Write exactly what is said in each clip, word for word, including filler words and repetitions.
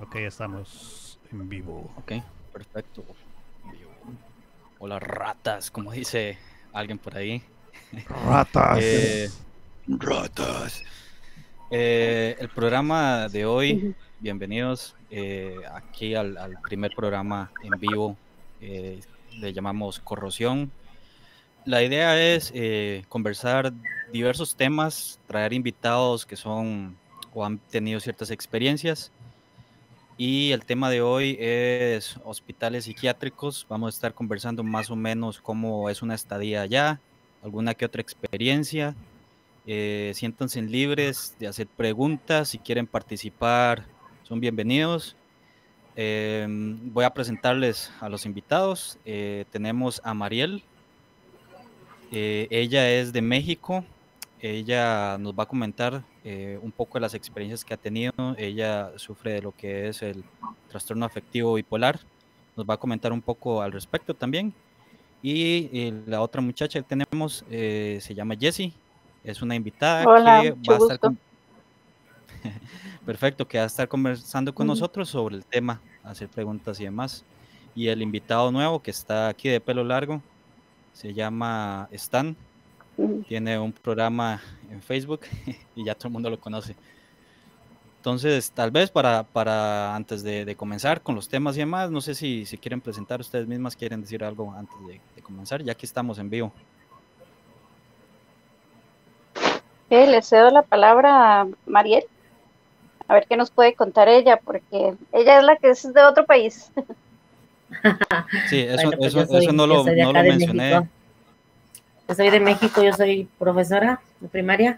Ok, estamos en vivo. Ok, perfecto. Hola ratas, como dice alguien por ahí. Ratas. Eh, ratas. Eh, el programa de hoy, bienvenidos eh, aquí al, al primer programa en vivo. eh, le llamamos Corrosión. La idea es eh, conversar diversos temas, traer invitados que son o han tenido ciertas experiencias. Y el tema de hoy es hospitales psiquiátricos. Vamos a estar conversando más o menos cómo es una estadía allá, alguna que otra experiencia. Eh, siéntanse libres de hacer preguntas. Si quieren participar, son bienvenidos. Eh, voy a presentarles a los invitados. Eh, tenemos a Mariel. Eh, ella es de México. Ella nos va a comentar eh, un poco de las experiencias que ha tenido. Ella sufre de lo que es el trastorno afectivo bipolar. Nos va a comentar un poco al respecto también. Y eh, la otra muchacha que tenemos eh, se llama Jessie. Es una invitada Hola, que va mucho a estar gusto. con... perfecto, que va a estar conversando con Ujú. nosotros sobre el tema, hacer preguntas y demás. Y el invitado nuevo que está aquí de pelo largo se llama Stan. Ujú. Tiene un programa en Facebook y ya todo el mundo lo conoce. Entonces, tal vez para, para antes de, de comenzar con los temas y demás, no sé si, si quieren presentar ustedes mismas, quieren decir algo antes de, de comenzar, ya que estamos en vivo. Eh, le cedo la palabra a Mariel, a ver qué nos puede contar ella, porque ella es la que es de otro país. Sí, eso, Bueno, pues yo eso, eso soy, no yo lo, soy de no acá lo de mencioné. México. Yo soy de México, yo soy profesora de primaria.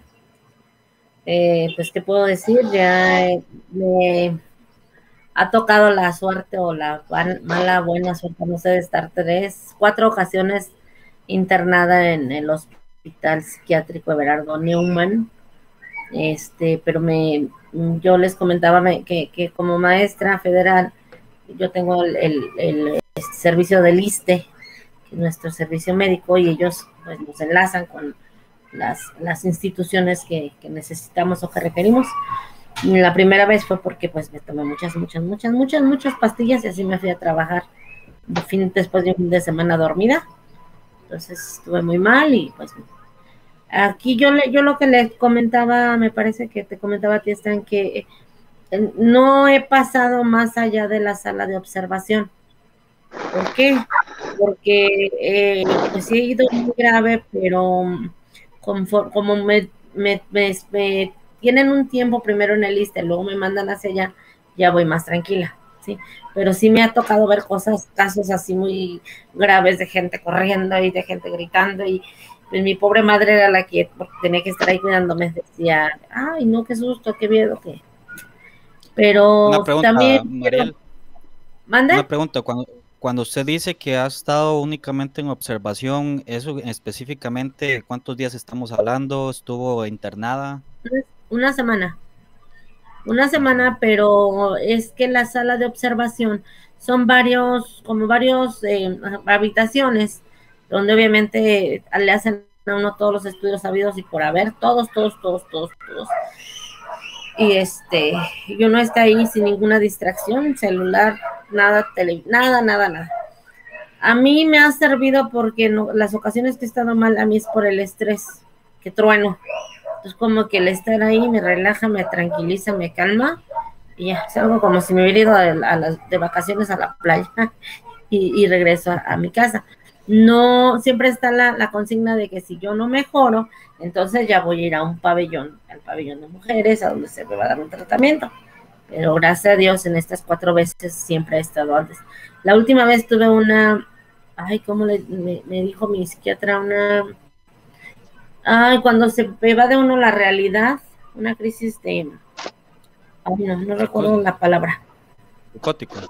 Eh, pues, ¿qué puedo decir? Ya eh, me ha tocado la suerte o la van- mala, buena suerte, no sé, de estar tres, cuatro ocasiones internada en el Hospital Psiquiátrico Everardo Neumann. Este, pero me, yo les comentaba me- que, que como maestra federal, yo tengo el, el, el servicio del ISSSTE, nuestro servicio médico, y ellos pues nos enlazan con las, las instituciones que, que necesitamos o que requerimos. Y la primera vez fue porque pues me tomé muchas, muchas, muchas, muchas, muchas pastillas y así me fui a trabajar de fin, después de un fin de semana dormida. Entonces estuve muy mal y pues aquí yo, le, yo lo que le comentaba, me parece que te comentaba a ti, Stan, que eh, no he pasado más allá de la sala de observación. ¿Por qué? Porque eh, pues sí he ido muy grave, pero conforme, como me, me, me, me, tienen un tiempo primero en el ISSSTE, luego me mandan hacia allá, ya voy más tranquila, ¿sí? Pero sí me ha tocado ver cosas, casos así muy graves de gente corriendo y de gente gritando y pues mi pobre madre era la que tenía que estar ahí cuidándome, decía, ay no, qué susto, qué miedo, qué. Una Pero también pregunta, quiero, Mariel, ¿mande? una pregunta. Cuando, cuando usted dice que ha estado únicamente en observación, ¿eso específicamente cuántos días estamos hablando? ¿Estuvo internada? Una semana. Una Una semana. semana, pero es que la sala de observación son varios, como varios eh, habitaciones, donde obviamente le hacen a uno todos los estudios sabidos y por haber, todos, todos, todos, todos, todos. Y este, y uno está ahí sin ninguna distracción, celular, nada, tele, nada, nada, nada. A mí me ha servido porque no, las ocasiones que he estado mal, a mí es por el estrés, que trueno. Entonces como que el estar ahí me relaja, me tranquiliza, me calma y ya, es algo como si me hubiera ido a, a las, de vacaciones a la playa y, y regreso a, a, mi casa. No, siempre está la, la consigna de que si yo no mejoro, entonces ya voy a ir a un pabellón, al pabellón de mujeres, a donde se me va a dar un tratamiento. Pero gracias a Dios en estas cuatro veces siempre he estado antes. La última vez tuve una, ay, ¿cómo le, me, me dijo mi psiquiatra? Una, ay, cuando se va de uno la realidad, una crisis de, ay, no, no recuerdo Psicosis. la palabra. Psicótico.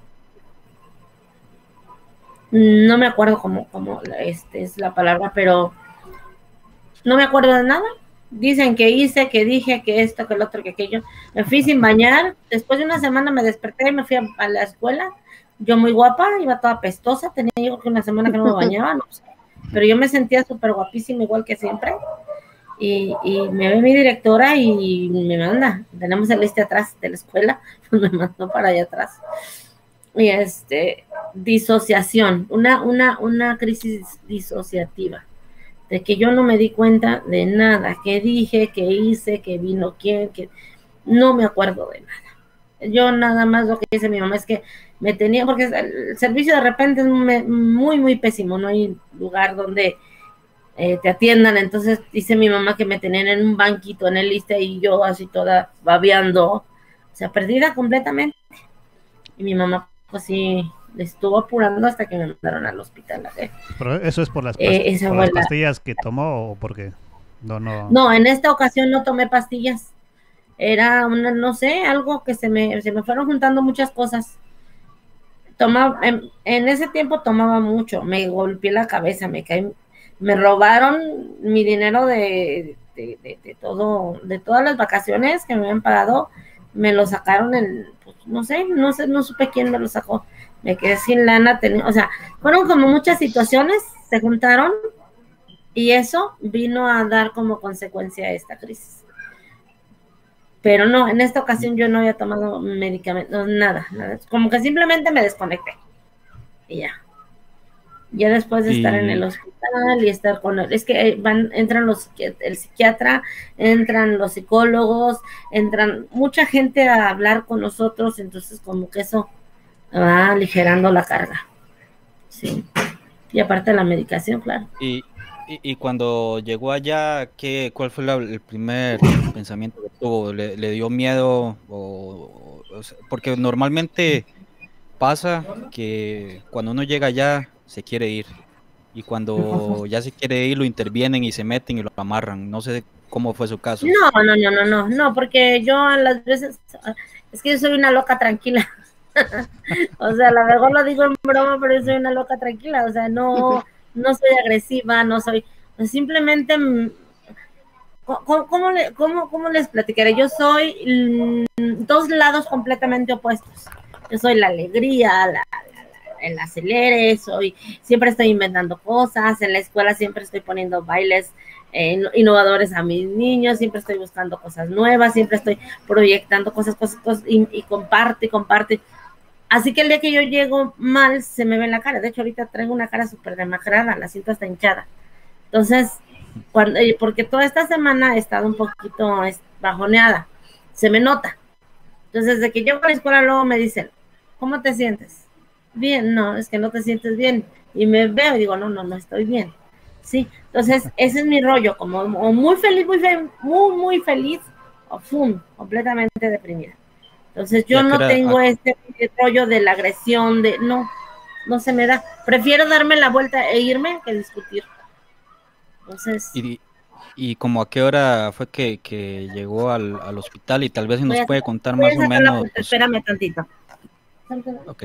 No me acuerdo cómo, cómo este es la palabra, pero no me acuerdo de nada. Dicen que hice, que dije, que esto, que el otro, que aquello. Me fui sin bañar. Después de una semana me desperté y me fui a, a la escuela. Yo muy guapa, iba toda pestosa. Tenía yo que una semana que no me bañaba, no sé. Pero yo me sentía súper guapísima, igual que siempre. Y, y me ve mi directora y me manda, tenemos el liste atrás de la escuela, pues me mandó para allá atrás. Y este, disociación, una, una, una crisis disociativa, de que yo no me di cuenta de nada, que dije, que hice, que vino quién, que no me acuerdo de nada. Yo nada más lo que dice mi mamá es que me tenía, porque el servicio de repente es muy, muy pésimo, no hay lugar donde eh, te atiendan, entonces dice mi mamá que me tenían en un banquito en el liste y yo así toda babeando, o sea, perdida completamente. Y mi mamá pues sí le estuvo apurando hasta que me mandaron al hospital. ¿eh? Pero eso es por las, Eh, past esa por fue las la- pastillas que tomó o porque no, no. No, en esta ocasión no tomé pastillas. Era una, no sé, algo que se me, se me fueron juntando muchas cosas. Tomaba, en, en ese tiempo tomaba mucho, me golpeé la cabeza, me caí, me robaron mi dinero de, de, de, de todo, de todas las vacaciones que me habían pagado, me lo sacaron en, pues, no sé, no sé, no supe quién me lo sacó, me quedé sin lana, tenía, o sea, fueron como muchas situaciones, se juntaron, y eso vino a dar como consecuencia esta crisis. Pero no, en esta ocasión yo no había tomado medicamentos, nada, nada, como que simplemente me desconecté y ya. Ya después de estar en el Y, hospital y estar con él, es que van, entran los, el psiquiatra, entran los psicólogos, entran mucha gente a hablar con nosotros, entonces como que eso va aligerando la carga, sí. Y aparte la medicación, claro. y, y, y cuando llegó allá, ¿qué, ¿cuál fue la- el primer pensamiento que tuvo? ¿Le, le dio miedo? O, o sea, porque normalmente pasa que cuando uno llega allá se quiere ir. Y cuando ya se quiere ir, lo intervienen y se meten y lo amarran. No sé cómo fue su caso. No, no, no, no, no, no, porque yo a las veces, es que yo soy una loca tranquila. O sea, a lo mejor lo digo en broma, pero yo soy una loca tranquila. O sea, no, no soy agresiva, no soy, simplemente, mm, ¿cómo, cómo, le- cómo- cómo les platicaré? Yo soy mm, dos lados completamente opuestos. Yo soy la alegría, la, el acelere, soy, siempre estoy inventando cosas, en la escuela siempre estoy poniendo bailes eh, innovadores a mis niños, siempre estoy buscando cosas nuevas, siempre estoy proyectando cosas, cosas, cosas y, y comparte, y comparte. Así que el día que yo llego mal, se me ve en la cara. De hecho, ahorita traigo una cara súper demacrada, la siento hasta hinchada. Entonces, cuando, porque toda esta semana he estado un poquito bajoneada, se me nota. Entonces, desde que llego a la escuela, luego me dicen, ¿cómo te sientes? Bien, no, es que no te sientes bien. Y me veo y digo, no, no, no estoy bien. Sí, entonces ese es mi rollo, como o muy feliz, muy, fe, muy, muy feliz, o fum, completamente deprimida. Entonces yo no era, tengo a, este rollo de la agresión, de no, no se me da. Prefiero darme la vuelta e irme que discutir. Entonces. y, y como a qué hora fue que, que llegó al, al hospital y tal vez si nos Voy a, puede contar voy a más o sacar la menos. puerta, espérame tantito. Ok.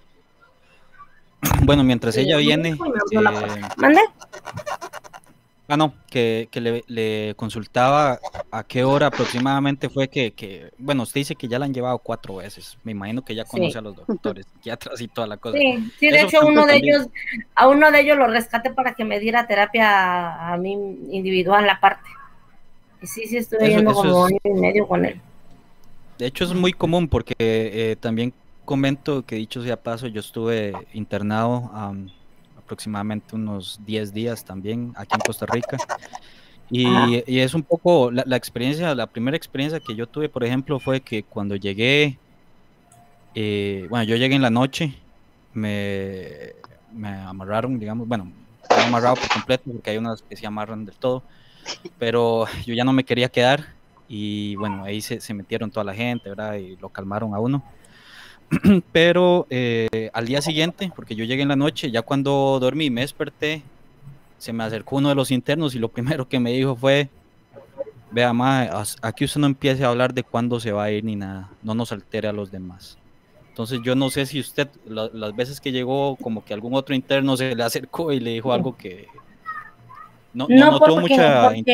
Bueno, mientras ella viene, eh, ¿Mande? ah, no, que, que le, le consultaba a qué hora aproximadamente fue que, que, bueno, usted dice que ya la han llevado cuatro veces. Me imagino que ya conoce Sí. a los doctores, psiquiatras y toda la cosa. Sí, sí, de Eso hecho fue uno de también. ellos, a uno de ellos lo rescaté para que me diera terapia a, a mí individual aparte. Y sí, sí estuve Eso, yendo eso como es, año y medio con él. de hecho es muy común porque eh, también comento que dicho sea paso, yo estuve internado um, aproximadamente unos diez días también aquí en Costa Rica. Y, y es un poco la, la experiencia, la primera experiencia que yo tuve, por ejemplo, fue que cuando llegué, eh, bueno, yo llegué en la noche, me, me amarraron, digamos, bueno, no amarrado por completo porque hay unas que se amarran del todo, pero yo ya no me quería quedar y bueno, ahí se, se metieron toda la gente, ¿verdad? Y lo calmaron a uno. Pero eh, al día siguiente, porque yo llegué en la noche, ya cuando dormí me desperté, se me acercó uno de los internos y lo primero que me dijo fue, vea, ma, aquí usted no empiece a hablar de cuándo se va a ir ni nada, no nos altere a los demás. Entonces yo no sé si usted, la, las veces que llegó, como que algún otro interno se le acercó y le dijo algo que no, no, No no tuvo porque, mucha... porque,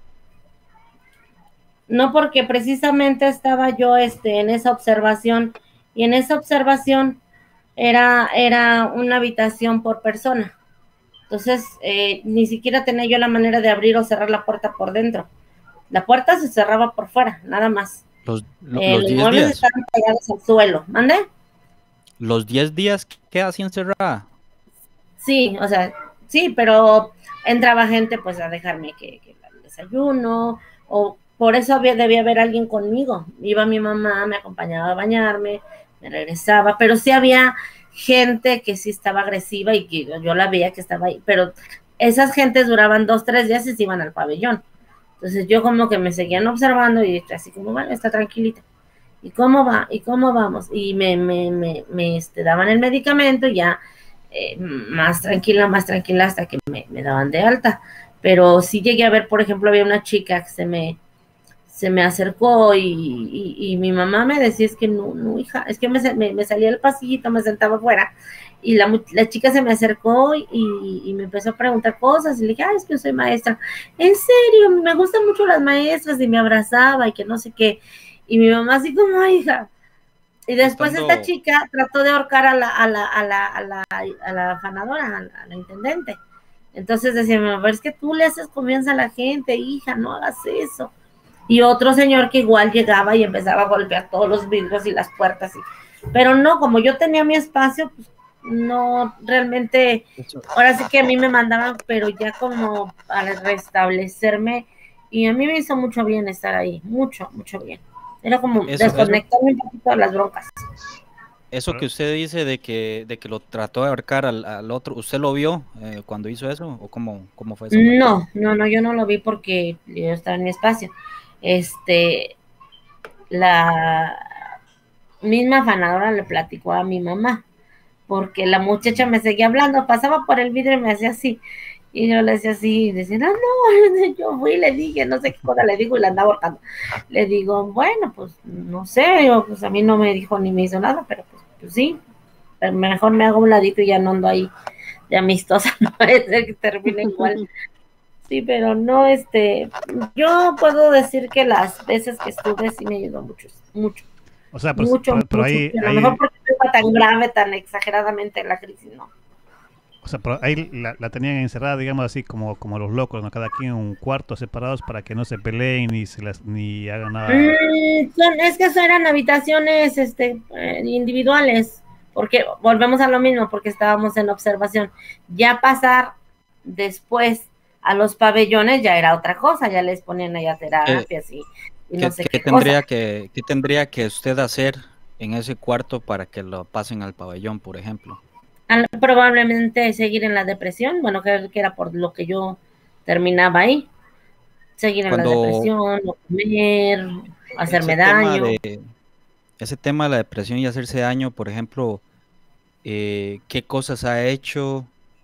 no porque precisamente estaba yo este, en esa observación, y en esa observación era, era una habitación por persona. Entonces, eh, ni siquiera tenía yo la manera de abrir o cerrar la puerta por dentro. La puerta se cerraba por fuera, nada más. Los, lo- Eh, los los diez muebles días. estaban pegados al suelo. ¿Mande? Los diez días queda así encerrada. Sí, o sea, sí, pero entraba gente pues a dejarme que, que el desayuno, o por eso había, debía haber alguien conmigo. Iba mi mamá, me acompañaba a bañarme, me regresaba, pero sí había gente que sí estaba agresiva y que yo la veía que estaba ahí, pero esas gentes duraban dos, tres días y se iban al pabellón. Entonces yo como que me seguían observando y así como, bueno, está tranquilita. ¿Y cómo va? ¿Y cómo vamos? Y me, me, me, me este, daban el medicamento y ya eh, más tranquila, más tranquila hasta que me, me daban de alta. Pero sí llegué a ver, por ejemplo, había una chica que se me, se me acercó y, y, y mi mamá me decía, es que no, no, hija, es que me, me, me salía al pasillito, me sentaba afuera y la, la chica se me acercó y, y me empezó a preguntar cosas y le dije, ay, es que yo soy maestra. En serio, me gustan mucho las maestras y me abrazaba y que no sé qué. Y mi mamá así como, ay, hija. Y después Estando- esta chica trató de ahorcar a la, a la, a la, a la, a la afanadora, a la, a la intendente. Entonces decía, a ver, es que tú le haces confianza a la gente, hija, no hagas eso. Y otro señor que igual llegaba y empezaba a golpear todos los vidrios y las puertas. Y, pero no, como yo tenía mi espacio, pues no, realmente, Eso, ahora sí que a mí me mandaban, pero ya como para restablecerme, y a mí me hizo mucho bien estar ahí, mucho, mucho bien. Era como eso, eso, desconectarme un poquito de las broncas. eso que usted dice de que, de que lo trató de ahorcar al, al otro, ¿usted lo vio eh, cuando hizo eso? ¿O cómo, cómo fue esa parte? No, no, no, yo no lo vi porque yo estaba en mi espacio. Este, la misma afanadora le platicó a mi mamá, porque la muchacha me seguía hablando, pasaba por el vidrio y me hacía así, y yo le decía así, y decía, no, no, yo fui y le dije, no sé qué cosa le digo, y la andaba ahorcando. Le digo, bueno, pues, no sé, yo, pues a mí no me dijo ni me hizo nada, pero pues, pues sí, pero mejor me hago un ladito y ya no ando ahí de amistosa, no puede ser que termine igual. Sí, pero no, este, yo puedo decir que las veces que estuve sí me ayudó mucho, mucho. O sea, pues, Mucho, pero, pero mucho, ahí, a lo ahí, mejor porque no iba tan grave, tan exageradamente la crisis, no. o sea, pero ahí la, la tenían encerrada, digamos así, como, como los locos, ¿no? Cada quien en un cuarto separados para que no se peleen ni se las, ni hagan nada. Mm, son, es que eso eran habitaciones este, eh, individuales, porque volvemos a lo mismo, porque estábamos en observación. Ya pasar después a los pabellones ya era otra cosa, ya les ponían allá ¿Qué, terapias y, y no qué, sé qué qué tendría cosa. que, qué tendría que usted hacer en ese cuarto para que lo pasen al pabellón, por ejemplo? Al- probablemente seguir en la depresión, bueno, que, que era por lo que yo terminaba ahí, seguir en la Cuando depresión, no comer, ese hacerme tema daño. de, ese tema de la depresión y hacerse daño, por ejemplo, eh, ¿qué cosas ha hecho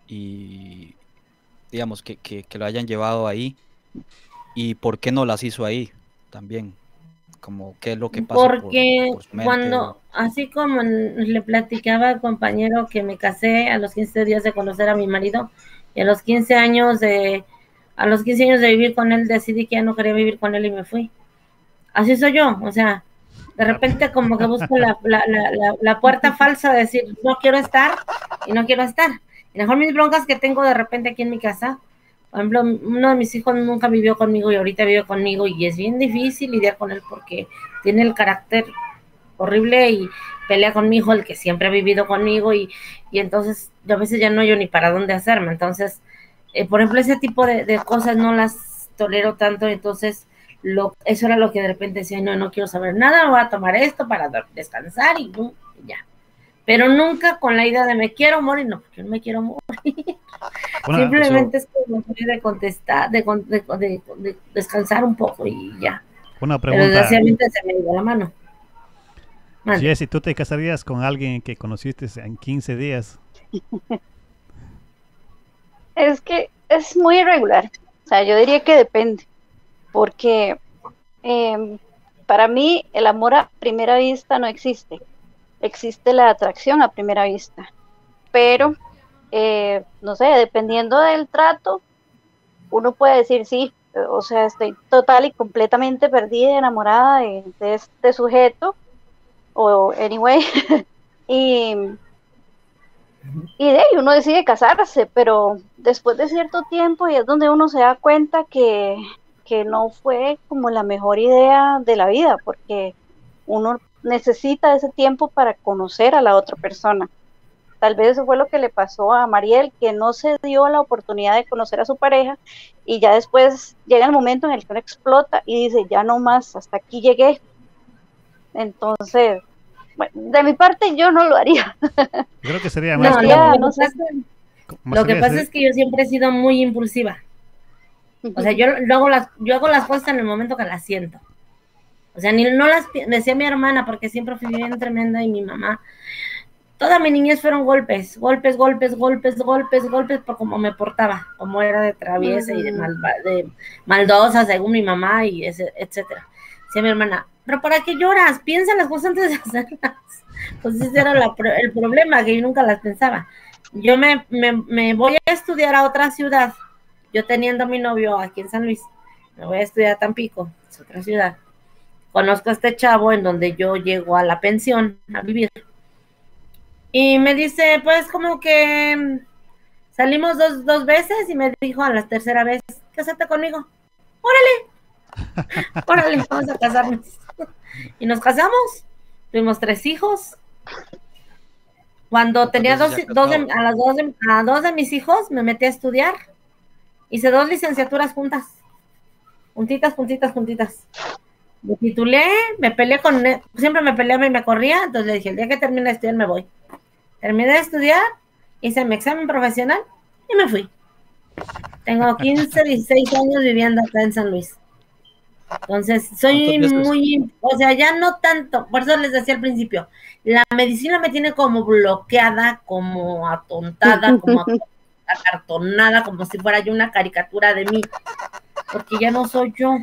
y digamos que, que, que lo hayan llevado ahí y por qué no las hizo ahí también? Como qué es lo que pasa por, Porque por su mente. cuando, así como le platicaba al compañero que me casé a los quince días de conocer a mi marido y a los quince años de, a los quince años de vivir con él decidí que ya no quería vivir con él y me fui. Así soy yo, o sea, de repente como que busco la, la, la, la, la puerta falsa de decir no quiero estar y no quiero estar. Y mejor mis broncas que tengo de repente aquí en mi casa, por ejemplo, uno de mis hijos nunca vivió conmigo y ahorita vive conmigo y es bien difícil lidiar con él porque tiene el carácter horrible y pelea con mi hijo, el que siempre ha vivido conmigo y, y entonces yo a veces ya no yo ni para dónde hacerme. Entonces, eh, por ejemplo, ese tipo de, de cosas no las tolero tanto, entonces lo, eso era lo que de repente decía, no, no quiero saber nada, voy a tomar esto para descansar y, y ya. Pero nunca con la idea de me quiero morir, no, porque no me quiero morir. Bueno, Simplemente Eso, es como de contestar, de, de, de, de descansar un poco y ya. una Pero pregunta, desgraciadamente se me dio la mano. Mande. Jessy, ¿tú te casarías con alguien que conociste en quince días? Es que es muy irregular. O sea, yo diría que depende. Porque eh, para mí el amor a primera vista no existe. Existe la atracción a primera vista. Pero, eh, no sé, dependiendo del trato, uno puede decir sí. O sea, estoy total y completamente perdida y enamorada de, de este sujeto. O anyway. y, Y de ahí uno decide casarse, pero después de cierto tiempo y es donde uno se da cuenta que, que no fue como la mejor idea de la vida, porque uno necesita ese tiempo para conocer a la otra persona. Tal vez eso fue lo que le pasó a Mariel, que no se dio la oportunidad de conocer a su pareja y ya después llega el momento en el que uno explota y dice, ya no más, hasta aquí llegué. Entonces, bueno, de mi parte yo no lo haría. Yo creo que sería más No, como- Ya, lo, no lo que sé. pasa, más lo que sería pasa ser- es que yo siempre he sido muy impulsiva. O sea, yo, yo hago las, yo hago las cosas en el momento que las siento. O sea, ni no las pi- decía mi hermana, porque siempre fui bien tremenda, y mi mamá. Toda mi niñez fueron golpes, golpes, golpes, golpes, golpes, golpes, por cómo me portaba, como era de traviesa y de, malva- de maldosa, según mi mamá, y ese, etcétera. Decía mi hermana, pero ¿para qué lloras? Piensa las cosas antes de hacerlas. Pues ese era la pro- el problema, que yo nunca las pensaba. Yo me, me, me voy a estudiar a otra ciudad, yo teniendo a mi novio aquí en San Luis, me voy a estudiar a Tampico, es otra ciudad. Conozco a este chavo en donde yo llego a la pensión a vivir. Y me dice, pues como que mm, salimos dos, dos veces y me dijo a la tercera vez, cásate conmigo. Órale, órale, vamos a casarnos. Y nos casamos, tuvimos tres hijos. Cuando ¿Cuántas tenía veces dos, se ha dos de- casado? a las dos de, a dos de mis hijos me metí a estudiar. Hice dos licenciaturas juntas. Juntitas, juntitas, juntitas. Me titulé, me peleé con él, siempre me peleaba y me corría, entonces le dije, el día que termine de estudiar me voy. Terminé de estudiar, hice mi examen profesional y me fui. Tengo quince, dieciséis años viviendo acá en San Luis. Entonces, soy ¿Cuántas veces? muy, o sea, ya no tanto, por eso les decía al principio, la medicina me tiene como bloqueada, como atontada, como acartonada, como si fuera yo una caricatura de mí, porque ya no soy yo.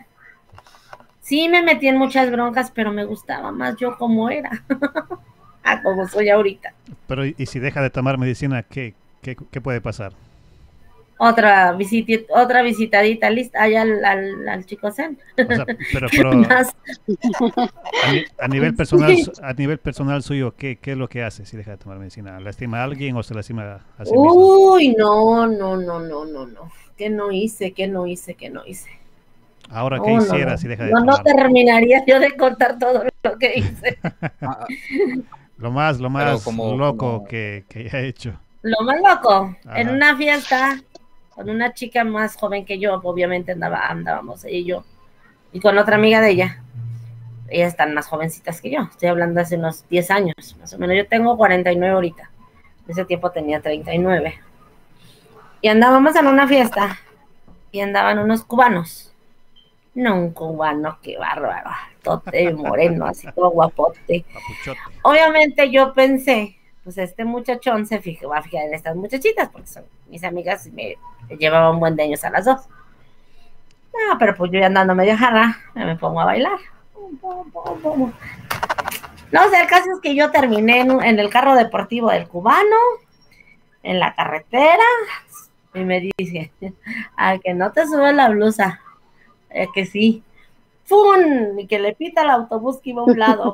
Sí me metí en muchas broncas, pero me gustaba más yo como era, a como soy ahorita. Pero y y si deja de tomar medicina, ¿qué, qué, qué puede pasar? Otra visita, otra visitadita lista allá al, al, al Chico Zen. O sea, pero, ¿Qué pero más? a, ni- a nivel personal, Sí. su- a nivel personal suyo, ¿qué, qué es lo que hace si deja de tomar medicina? ¿Lastima a alguien o se lastima a sí mismo? Uy, no, no, no, no, no, no. ¿Qué no hice? ¿Qué no hice? ¿Qué no hice? Ahora, No, ¿qué no, hiciera no. si deja de No, no tomar? terminaría yo de contar todo lo que hice. Ah, ah, Lo más, lo más como- loco como- que, que haya hecho. Lo más loco, Ajá. en una fiesta con una chica más joven que yo, obviamente andaba, andábamos ella y yo, y con otra amiga de ella. Ellas están más jovencitas que yo, estoy hablando hace unos diez años, más o menos. Yo tengo cuarenta y nueve ahorita, en ese tiempo tenía treinta y nueve. Y andábamos en una fiesta, y andaban unos cubanos. No, un cubano, qué bárbaro, tote moreno, así todo guapote. Papuchote. Obviamente yo pensé, pues este muchachón se fijó, va a fijar en estas muchachitas, porque son mis amigas y me, me llevaban un buen de años a las dos. No, pero pues yo ya andando medio jarra, me pongo a bailar. Pum, pum, pum, pum. No, o sea, el caso es que yo terminé en, un- en el carro deportivo del cubano, en la carretera, y me dice, a que no te sube la blusa, eh, que sí. ¡Pum! Y que le pita el autobús que iba a un lado.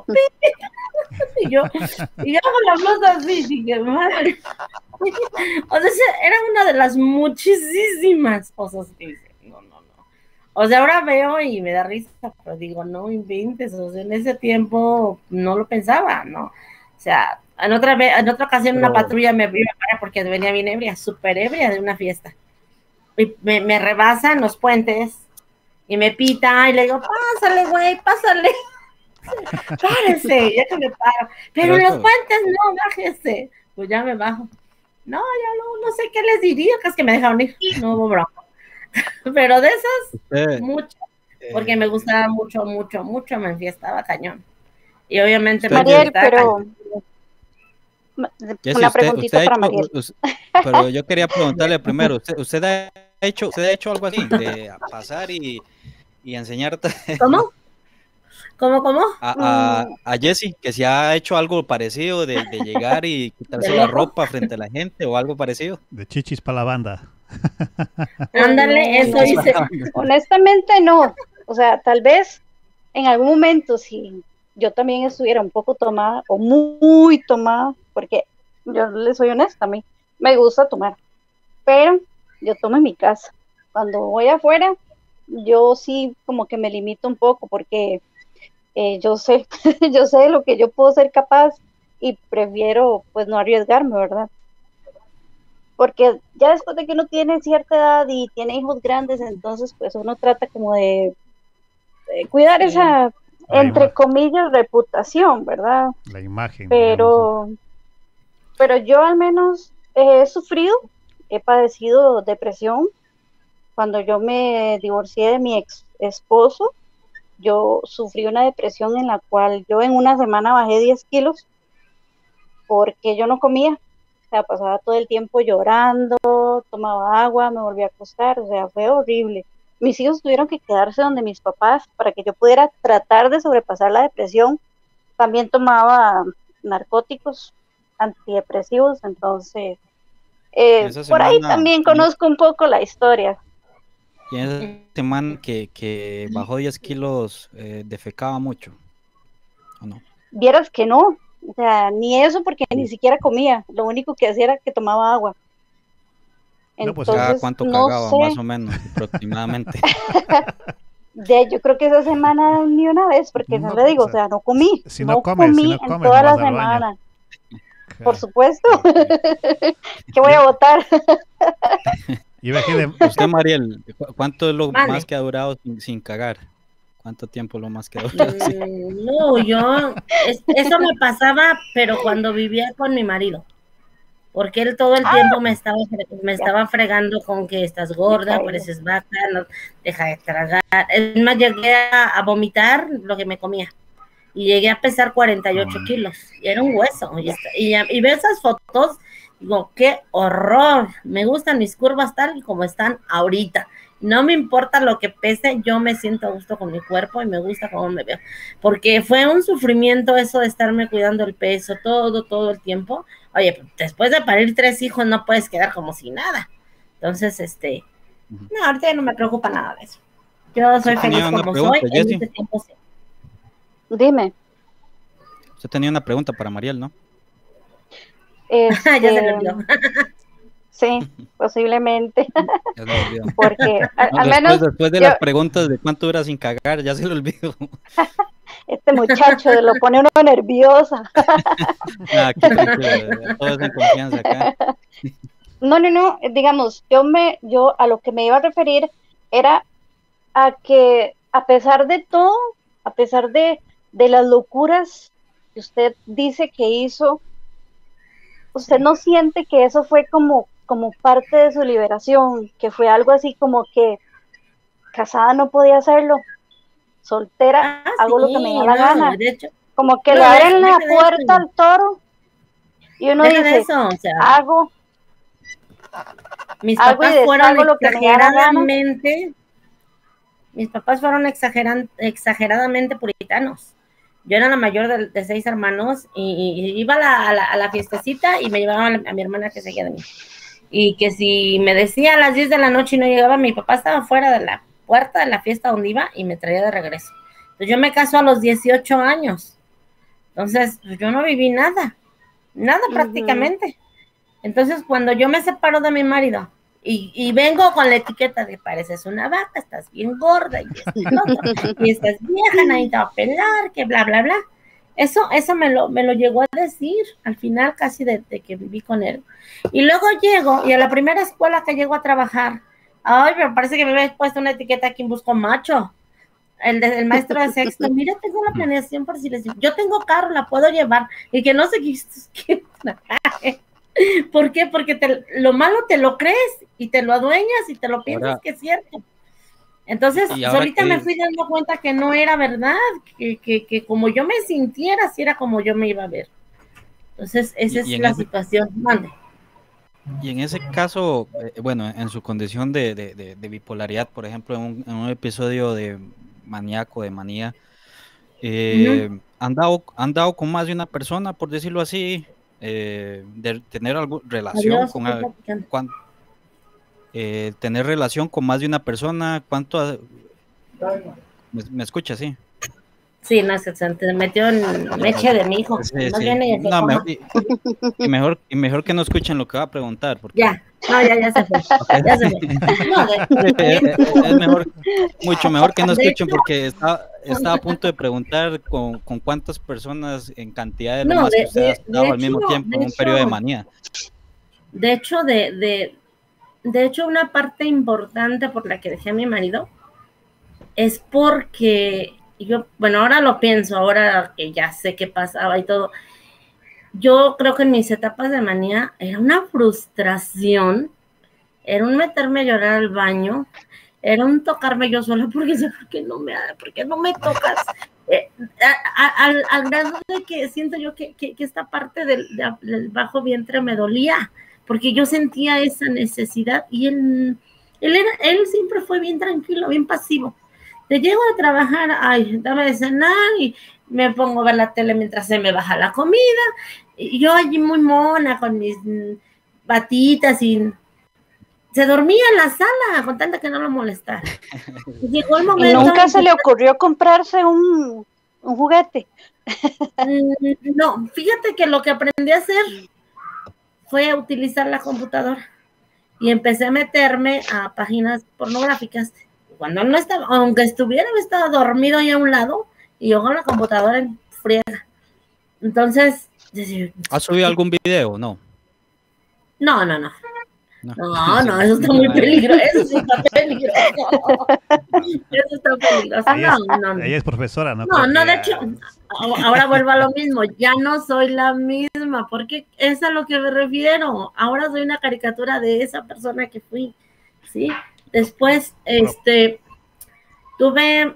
Y yo, y yo con la blusa así, dije, madre. O sea, esa era una de las muchísimas cosas que hice. No, no, no. O sea, ahora veo y me da risa, pero digo, no inventes. O sea, en ese tiempo no lo pensaba, ¿no? O sea, en otra vez, en otra ocasión una Pero- patrulla me iba a parar porque venía bien ebria, súper ebria de una fiesta. Y me, me rebasa en los puentes y me pita y le digo, pásale, güey, pásale. Párese, ya que me paro. Pero Pero en los eso- puentes no, bájese. Pues ya me bajo. No, ya no, no sé qué les diría, que es que me dejaron ir. No hubo broma. Pero de esas, usted, mucho, eh, porque me gustaba mucho, mucho, mucho, me enfiestaba cañón. Y obviamente Usted, me Mariel, enfiestaba pero cañón. ma- Jessy, una usted, preguntita usted ha para hecho, Mariel. us- pero yo quería preguntarle primero, ¿usted, usted ha hecho, usted ha hecho algo así de pasar y, y enseñar ¿Cómo? ¿Cómo, cómo? a, a, Mm, a Jessy que si ha hecho algo parecido de, de llegar y quitarse ¿De la loco? ropa frente a la gente o algo parecido? De chichis para la banda. Ándale, no, eso no. hice. Honestamente no. O sea, tal vez en algún momento si yo también estuviera un poco tomada o muy, muy tomada, porque yo les soy honesta, a mí me gusta tomar, pero yo tomo en mi casa. Cuando voy afuera, yo sí como que me limito un poco porque eh, yo sé, yo sé de lo que yo puedo ser capaz y prefiero pues no arriesgarme, ¿verdad? Porque ya después de que uno tiene cierta edad y tiene hijos grandes, entonces pues uno trata como de, de cuidar Sí. esa, La entre ima- comillas, reputación, ¿verdad? La imagen, digamos. Pero, pero yo al menos he sufrido, he padecido depresión. Cuando yo me divorcié de mi ex esposo, yo sufrí una depresión en la cual yo en una semana bajé diez kilos porque yo no comía. O sea, pasaba todo el tiempo llorando, tomaba agua, me volvía a acostar, o sea, fue horrible. Mis hijos tuvieron que quedarse donde mis papás para que yo pudiera tratar de sobrepasar la depresión. También tomaba narcóticos, antidepresivos, entonces, Y eh, esa por ahí semana, también conozco un poco la historia. y en esa semana que, que bajó diez kilos, eh, defecaba mucho, ¿o no? Vieras que no, o sea, ni eso porque ni siquiera comía, lo único que hacía era que tomaba agua. No, pues, ¿Cada Entonces, cuánto no cagaba, más sé, o menos, aproximadamente? de, yo creo que esa semana ni una vez, porque no No, le digo, o o sea, sea, no comí, si no no comes, si comí no en comes, toda no la vas al baño. semana, por Claro. supuesto, Ok. que voy a votar. Iba a decir de- Usted, Mariel, ¿cu- ¿cuánto es lo Mande. más que ha durado sin, sin cagar? ¿Cuánto tiempo lo más que ha durado? Sí. Mm, no, yo, es- eso me pasaba, pero cuando vivía con mi marido, porque él todo el tiempo me estaba, fre- me Ya, estaba fregando con que estás me gorda, caigo. pareces vaca, no, deja de tragar. Es más, llegué a, a vomitar lo que me comía y llegué a pesar cuarenta y ocho kilos, y era un hueso, y, Ya. está- y, ya- y veo esas fotos, digo, qué horror, me gustan mis curvas tal y como están ahorita, no me importa lo que pese, yo me siento a gusto con mi cuerpo y me gusta cómo me veo, porque fue un sufrimiento eso de estarme cuidando el peso todo, todo el tiempo. Oye, pues, después de parir tres hijos no puedes quedar como si nada, entonces, este, Ujú. no, ahorita ya no me preocupa nada de eso, yo soy Usted feliz tenía una como pregunta, soy, en Jessie. este tiempo sí. Dime, Usted tenía una pregunta para Mariel, ¿no? Ya se le este, olvidó. sí, posiblemente, Ya se le olvidó. porque a- No, al después, menos después de yo, las preguntas de cuánto dura sin cagar, ya se le olvidó. este muchacho lo pone uno nerviosa. Ah, aquí tranquilo, todo es en confianza acá. No, no, no, digamos, yo me, yo a lo que me iba a referir era a que a pesar de todo, a pesar de, de las locuras que usted dice que hizo, usted no siente que eso fue como, como parte de su liberación, que fue algo así como que casada no podía hacerlo, soltera Ah, hago lo que me da sí, la no, gana, de hecho, como que no, le deja, abren la deja de puerta eso, al toro y uno deja de dice, eso, o sea, hago, mis hago y papás fueron deshago lo que me da la gana. exageradamente, mis papás fueron exageran, exageradamente puritanos. Yo era la mayor de, de seis hermanos y, y iba a la, a, la, a la fiestecita y me llevaban a, a mi hermana que seguía de mí. Y que si me decía a las diez de la noche y no llegaba, mi papá estaba fuera de la puerta de la fiesta donde iba y me traía de regreso. Entonces yo me caso a los dieciocho años. Entonces pues, yo no viví nada, nada Ujú. prácticamente. Entonces cuando yo me separo de mi marido y, y vengo con la etiqueta de pareces una vaca, estás bien gorda y esto y lo otro, y estás vieja, nadie te va a pelar, que bla, bla, bla. Eso, eso me lo, me lo llegó a decir al final casi de, de que viví con él. Y luego llego y a la primera escuela que llego a trabajar, ay, pero parece que me había puesto una etiqueta aquí en Busco Macho. El, de, el maestro de sexto, mira, tengo la planeación por si les digo, yo tengo carro, la puedo llevar, y que no sé qué, qué ¿por qué? Porque te, lo malo te lo crees y te lo adueñas y te lo piensas Ahora, que es cierto. Entonces, y ahora solita que me fui dando cuenta que no era verdad, que, que, que como yo me sintiera, si era como yo me iba a ver. Entonces, esa y, es y en la ese situación. Mande. y en ese caso, eh, bueno, en su condición de, de, de, de bipolaridad, por ejemplo, en un, en un episodio de maníaco, de manía, eh, Uh-huh. ¿han dado, han dado con más de una persona, por decirlo así, eh, de tener alguna relación Adiós, con, estoy a- platicando. cuan- eh, tener relación con más de una persona? ¿Cuánto? ha- ¿Me, me escucha? Sí. Sí, no, se, se metió en leche de mi hijo. Sí, No sí. viene y se No, coma. mejor, y, y mejor, y mejor que no escuchen lo que va a preguntar. Porque... Ya, no, ya, ya se fue. Ya se fue. No, de, Eh, eh, de hecho, es mejor, mucho mejor que no de escuchen hecho, porque estaba, estaba a punto de preguntar con, con cuántas personas en cantidad de no, bromas que de, usted ha de, estado de al mismo hecho, tiempo de en un periodo de hecho, manía. de hecho, de, de, de hecho, una parte importante por la que dejé a mi marido es porque yo, bueno, ahora lo pienso, ahora que ya sé qué pasaba y todo, yo creo que en mis etapas de manía era una frustración, era un meterme a llorar al baño, era un tocarme yo sola porque decía, ¿por qué no me, por qué no me tocas? Eh, a, a, al, al grado de que siento yo que, que, que esta parte del, de, del bajo vientre me dolía, porque yo sentía esa necesidad y él, él, era, él siempre fue bien tranquilo, bien pasivo. Te llego a trabajar, ay, dame de cenar y me pongo a ver la tele mientras se me baja la comida. Y yo allí muy mona con mis batitas y se dormía en la sala con tanta que no lo molestara. Y llegó el Y momento. nunca se le ocurrió comprarse un, un juguete. No, fíjate que lo que aprendí a hacer fue utilizar la computadora y empecé a meterme a páginas pornográficas. Cuando no estaba, aunque estuviera, estaba dormido ahí a un lado y yo con la computadora en friega. Entonces, ¿has subido algún video? No. No, no, no. No, No, sí, no, eso está muy peligroso. Eso sí está peligroso. Eso está peligroso. Ella No, es, no, no. ella es profesora, ¿no? No, Creo no, que de ya- hecho, ahora vuelvo a lo mismo. Ya no soy la misma, porque es a lo que me refiero. Ahora soy una caricatura de esa persona que fui. ¿Sí? Después, este, tuve,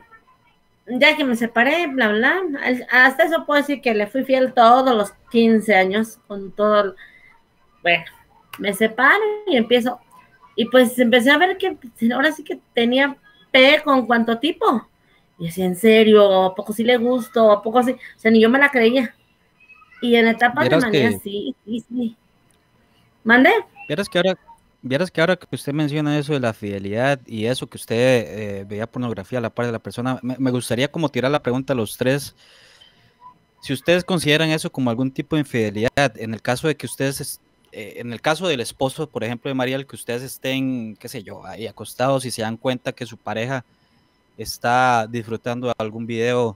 ya que me separé, bla, bla, hasta eso puedo decir que le fui fiel todos los quince años, con todo, bueno, me separo y empiezo, y pues empecé a ver que ahora sí que tenía P con cuánto tipo, y decía, en serio, ¿a poco sí le gusto? ¿A poco sí? O sea, ni yo me la creía, y en etapas de manía, que... sí, sí, sí. ¿Mande? Vieras que ahora, vieras que ahora que usted menciona eso de la fidelidad y eso que usted eh, veía pornografía a la par de la persona, me, me gustaría como tirar la pregunta a los tres. Si ustedes consideran eso como algún tipo de infidelidad, en el caso de que ustedes, eh, en el caso del esposo, por ejemplo, de Mariel, que ustedes estén, qué sé yo, ahí acostados y se dan cuenta que su pareja está disfrutando de algún video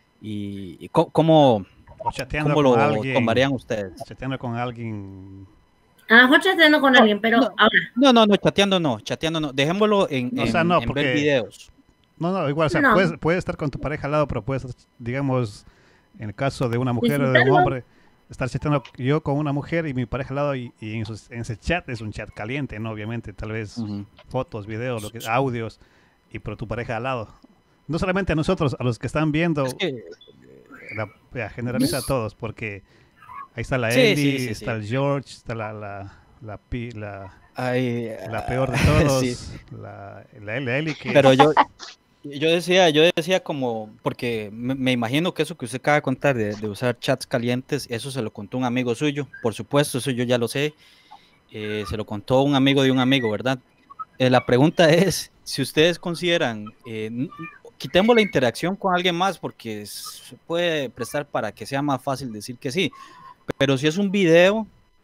y, y cómo, o chateando cómo con lo alguien, tomarían ustedes. chateando con alguien. Ah, yo chateando con No, alguien, pero no, ahora. no, no, no, chateando no, chateando no, dejémoslo en, No, o en, sea, no, en porque- ver videos. No, no, igual, o sea, No. puedes, puedes estar con tu pareja al lado, pero puedes, digamos, en el caso de una mujer o de un Disfrutarlo. hombre, estar chateando yo con una mujer y mi pareja al lado y, y en, esos- en ese chat es un chat caliente, ¿no? Obviamente, tal vez Ujú. fotos, videos, lo que, audios, y pero tu pareja al lado. No solamente a nosotros, a los que están viendo, Es que, la, ya, generaliza a todos, porque ahí está la Sí, Eli, sí, sí, está sí. el George, está la, la, la, pi- la, ay, la ah, peor de todos, sí. la, la, la Eli que... Pero yo, yo decía, yo decía como, porque me, me imagino que eso que usted acaba de contar de, de usar chats calientes, eso se lo contó un amigo suyo, por supuesto, eso yo ya lo sé, eh, se lo contó un amigo de un amigo, ¿verdad? Eh, la pregunta es, si ustedes consideran, eh, n- quitemos la interacción con alguien más, porque se puede prestar para que sea más fácil decir que sí, pero si es un video,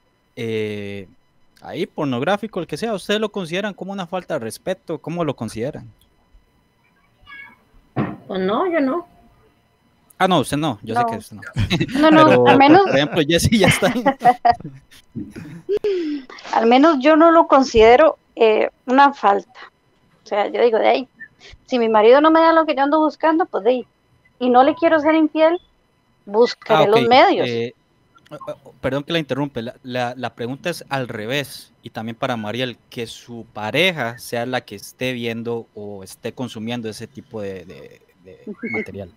eh, ahí pornográfico, el que sea, ¿ustedes lo consideran como una falta de respeto? ¿Cómo lo consideran? Pues no, yo no. Ah, no, usted no, yo sé No. que usted no. No, no, Pero, al menos, por ejemplo, Jessy ya está. al menos yo no lo considero eh, una falta. O sea, yo digo, de ahí, si mi marido no me da lo que yo ando buscando, pues de ahí, y no le quiero ser infiel, buscaré Ah, ok. los medios. Eh, perdón que la interrumpe. La, la, la pregunta es al revés. Y también para Mariel, que su pareja sea la que esté viendo o esté consumiendo ese tipo de, de, de material.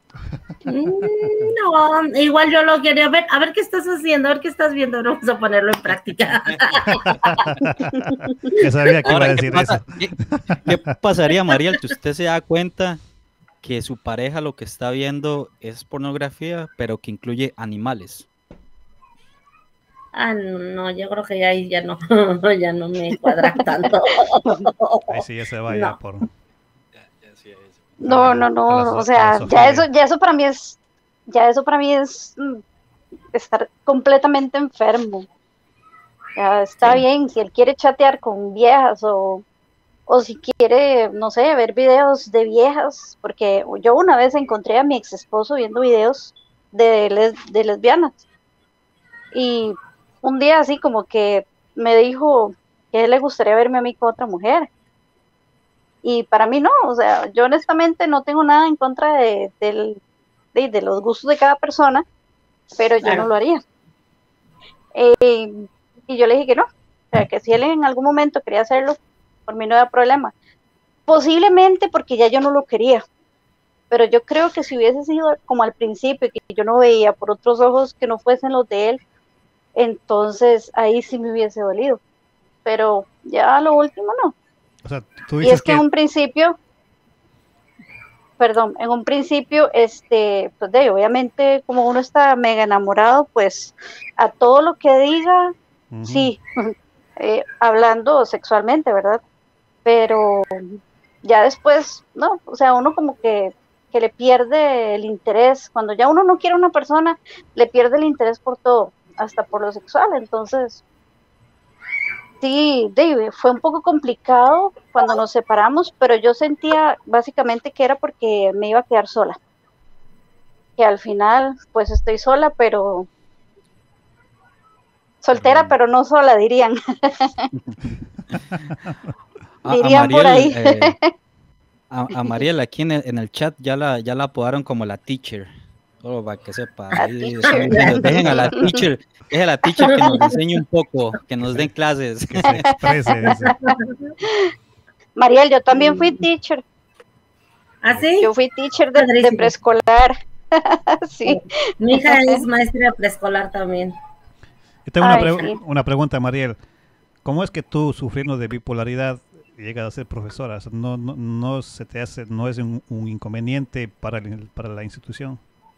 No, igual yo lo quería ver. A ver qué estás haciendo, a ver qué estás viendo. Vamos a ponerlo en práctica. Ya sabía que iba a Ahora, ¿qué, decir pasa, eso. ¿qué, qué pasaría, Mariel, que usted se da cuenta que su pareja lo que está viendo es pornografía, pero que incluye animales? Ah, no, yo creo que ya ahí ya no, ya no me cuadra tanto. Ahí sí ya se va ya No. por... No, no, no, a la- o a sea, la ya zoofilia. eso, ya eso para mí es, ya eso para mí es mm, estar completamente enfermo. Ya está Sí. bien, si él quiere chatear con viejas o, o si quiere, no sé, ver videos de viejas, porque yo una vez encontré a mi ex esposo viendo videos de, les- de lesbianas y un día así como que me dijo que a él le gustaría verme a mí con otra mujer. Y para mí no, o sea, yo honestamente no tengo nada en contra de, del- de, de los gustos de cada persona, pero yo no Claro. lo haría. Eh, y yo le dije que no, o sea, que si él en algún momento quería hacerlo, por mí no había problema. Posiblemente porque ya yo no lo quería, pero yo creo que si hubiese sido como al principio, que yo no veía por otros ojos que no fuesen los de él, entonces ahí sí me hubiese dolido. Pero ya a lo último no. O sea, tú Y es dices que en que, un principio, perdón, en un principio, este, pues de obviamente como uno está mega enamorado, pues a todo lo que diga, ujú, sí, eh, hablando sexualmente, ¿verdad? Pero ya después, no, o sea, uno como que, que le pierde el interés, cuando ya uno no quiere a una persona, le pierde el interés por todo, hasta por lo sexual, entonces, sí, David, fue un poco complicado cuando nos separamos, pero yo sentía básicamente que era porque me iba a quedar sola, que al final, pues estoy sola, pero soltera, Mm. pero no sola, dirían, A, a dirían por Mariel, ahí. eh, a, a Mariel aquí en el, en el chat ya la, ya la apodaron como la teacher. Solo para que sepa, A ahí están teacher. diciendo, dejen a la teacher, dejen a la teacher que nos enseñe un poco, que nos den clases. que se exprese, dice. Mariel, yo también fui teacher, ¿Ah, sí? yo fui teacher de, de Padrísimo. preescolar, sí, Mi hija es maestra de preescolar también. Yo tengo una, ay, pre- sí. una pregunta, Mariel. ¿Cómo es que tú, sufriendo de bipolaridad, llegas a ser profesora? O sea, no, no, no se te hace, no es un, un inconveniente para, el- para la institución.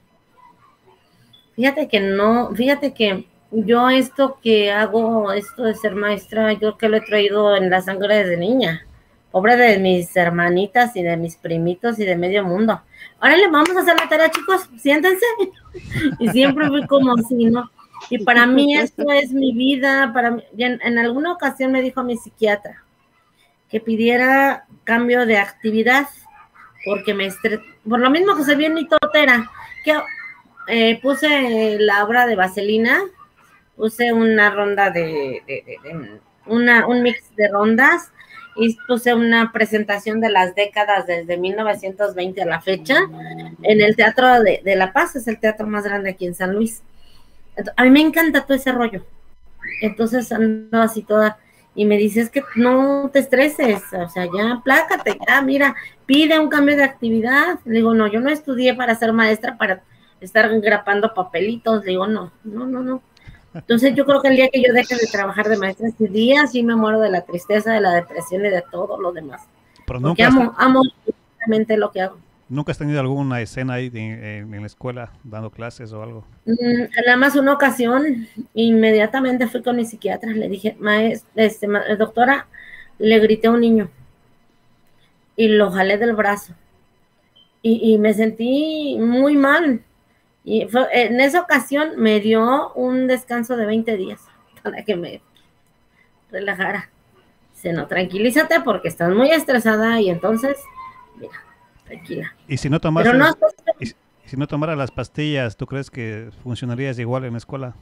Fíjate que no, fíjate que yo esto que hago, esto de ser maestra, yo que lo he traído en la sangre desde niña. Pobre de mis hermanitas y de mis primitos y de medio mundo. Órale, vamos a hacer la tarea, chicos, siéntense. Y siempre fui como así, ¿no? Y para mí esto es mi vida, para mí, y en, en alguna ocasión me dijo mi psiquiatra que pidiera cambio de actividad, porque me estres... por lo mismo que soy bien mitotera, que eh, puse la obra de Vaselina, puse una ronda de, de, de, de una, un mix de rondas y puse una presentación de las décadas desde mil novecientos veinte a la fecha en el Teatro de, de La Paz, es el teatro más grande aquí en San Luis. Entonces, a mí me encanta todo ese rollo. Entonces ando así toda y me dice, es que no te estreses, o sea, ya plácate, ya mira, pide un cambio de actividad. Le digo, no, yo no estudié para ser maestra, para estar grapando papelitos. Le digo, no, no, no, no. Entonces yo creo que el día que yo deje de trabajar de maestra, ese día sí me muero de la tristeza, de la depresión y de todo lo demás. Pero Porque nunca has, amo, amo realmente lo que hago. nunca has tenido alguna escena ahí de- en, en la escuela dando clases o algo. Mm, nada más una ocasión, inmediatamente fui con mi psiquiatra, le dije, maestra, este, ma- doctora, le grité a un niño y lo jalé del brazo y, y me sentí muy mal. Y fue, en esa ocasión me dio un descanso de veinte días para que me relajara. Dice, no, tranquilízate porque estás muy estresada y entonces, mira, tranquila. Y si no Pero tomases, no, y si y si no tomaras las pastillas, ¿tú crees que funcionarías igual en la escuela?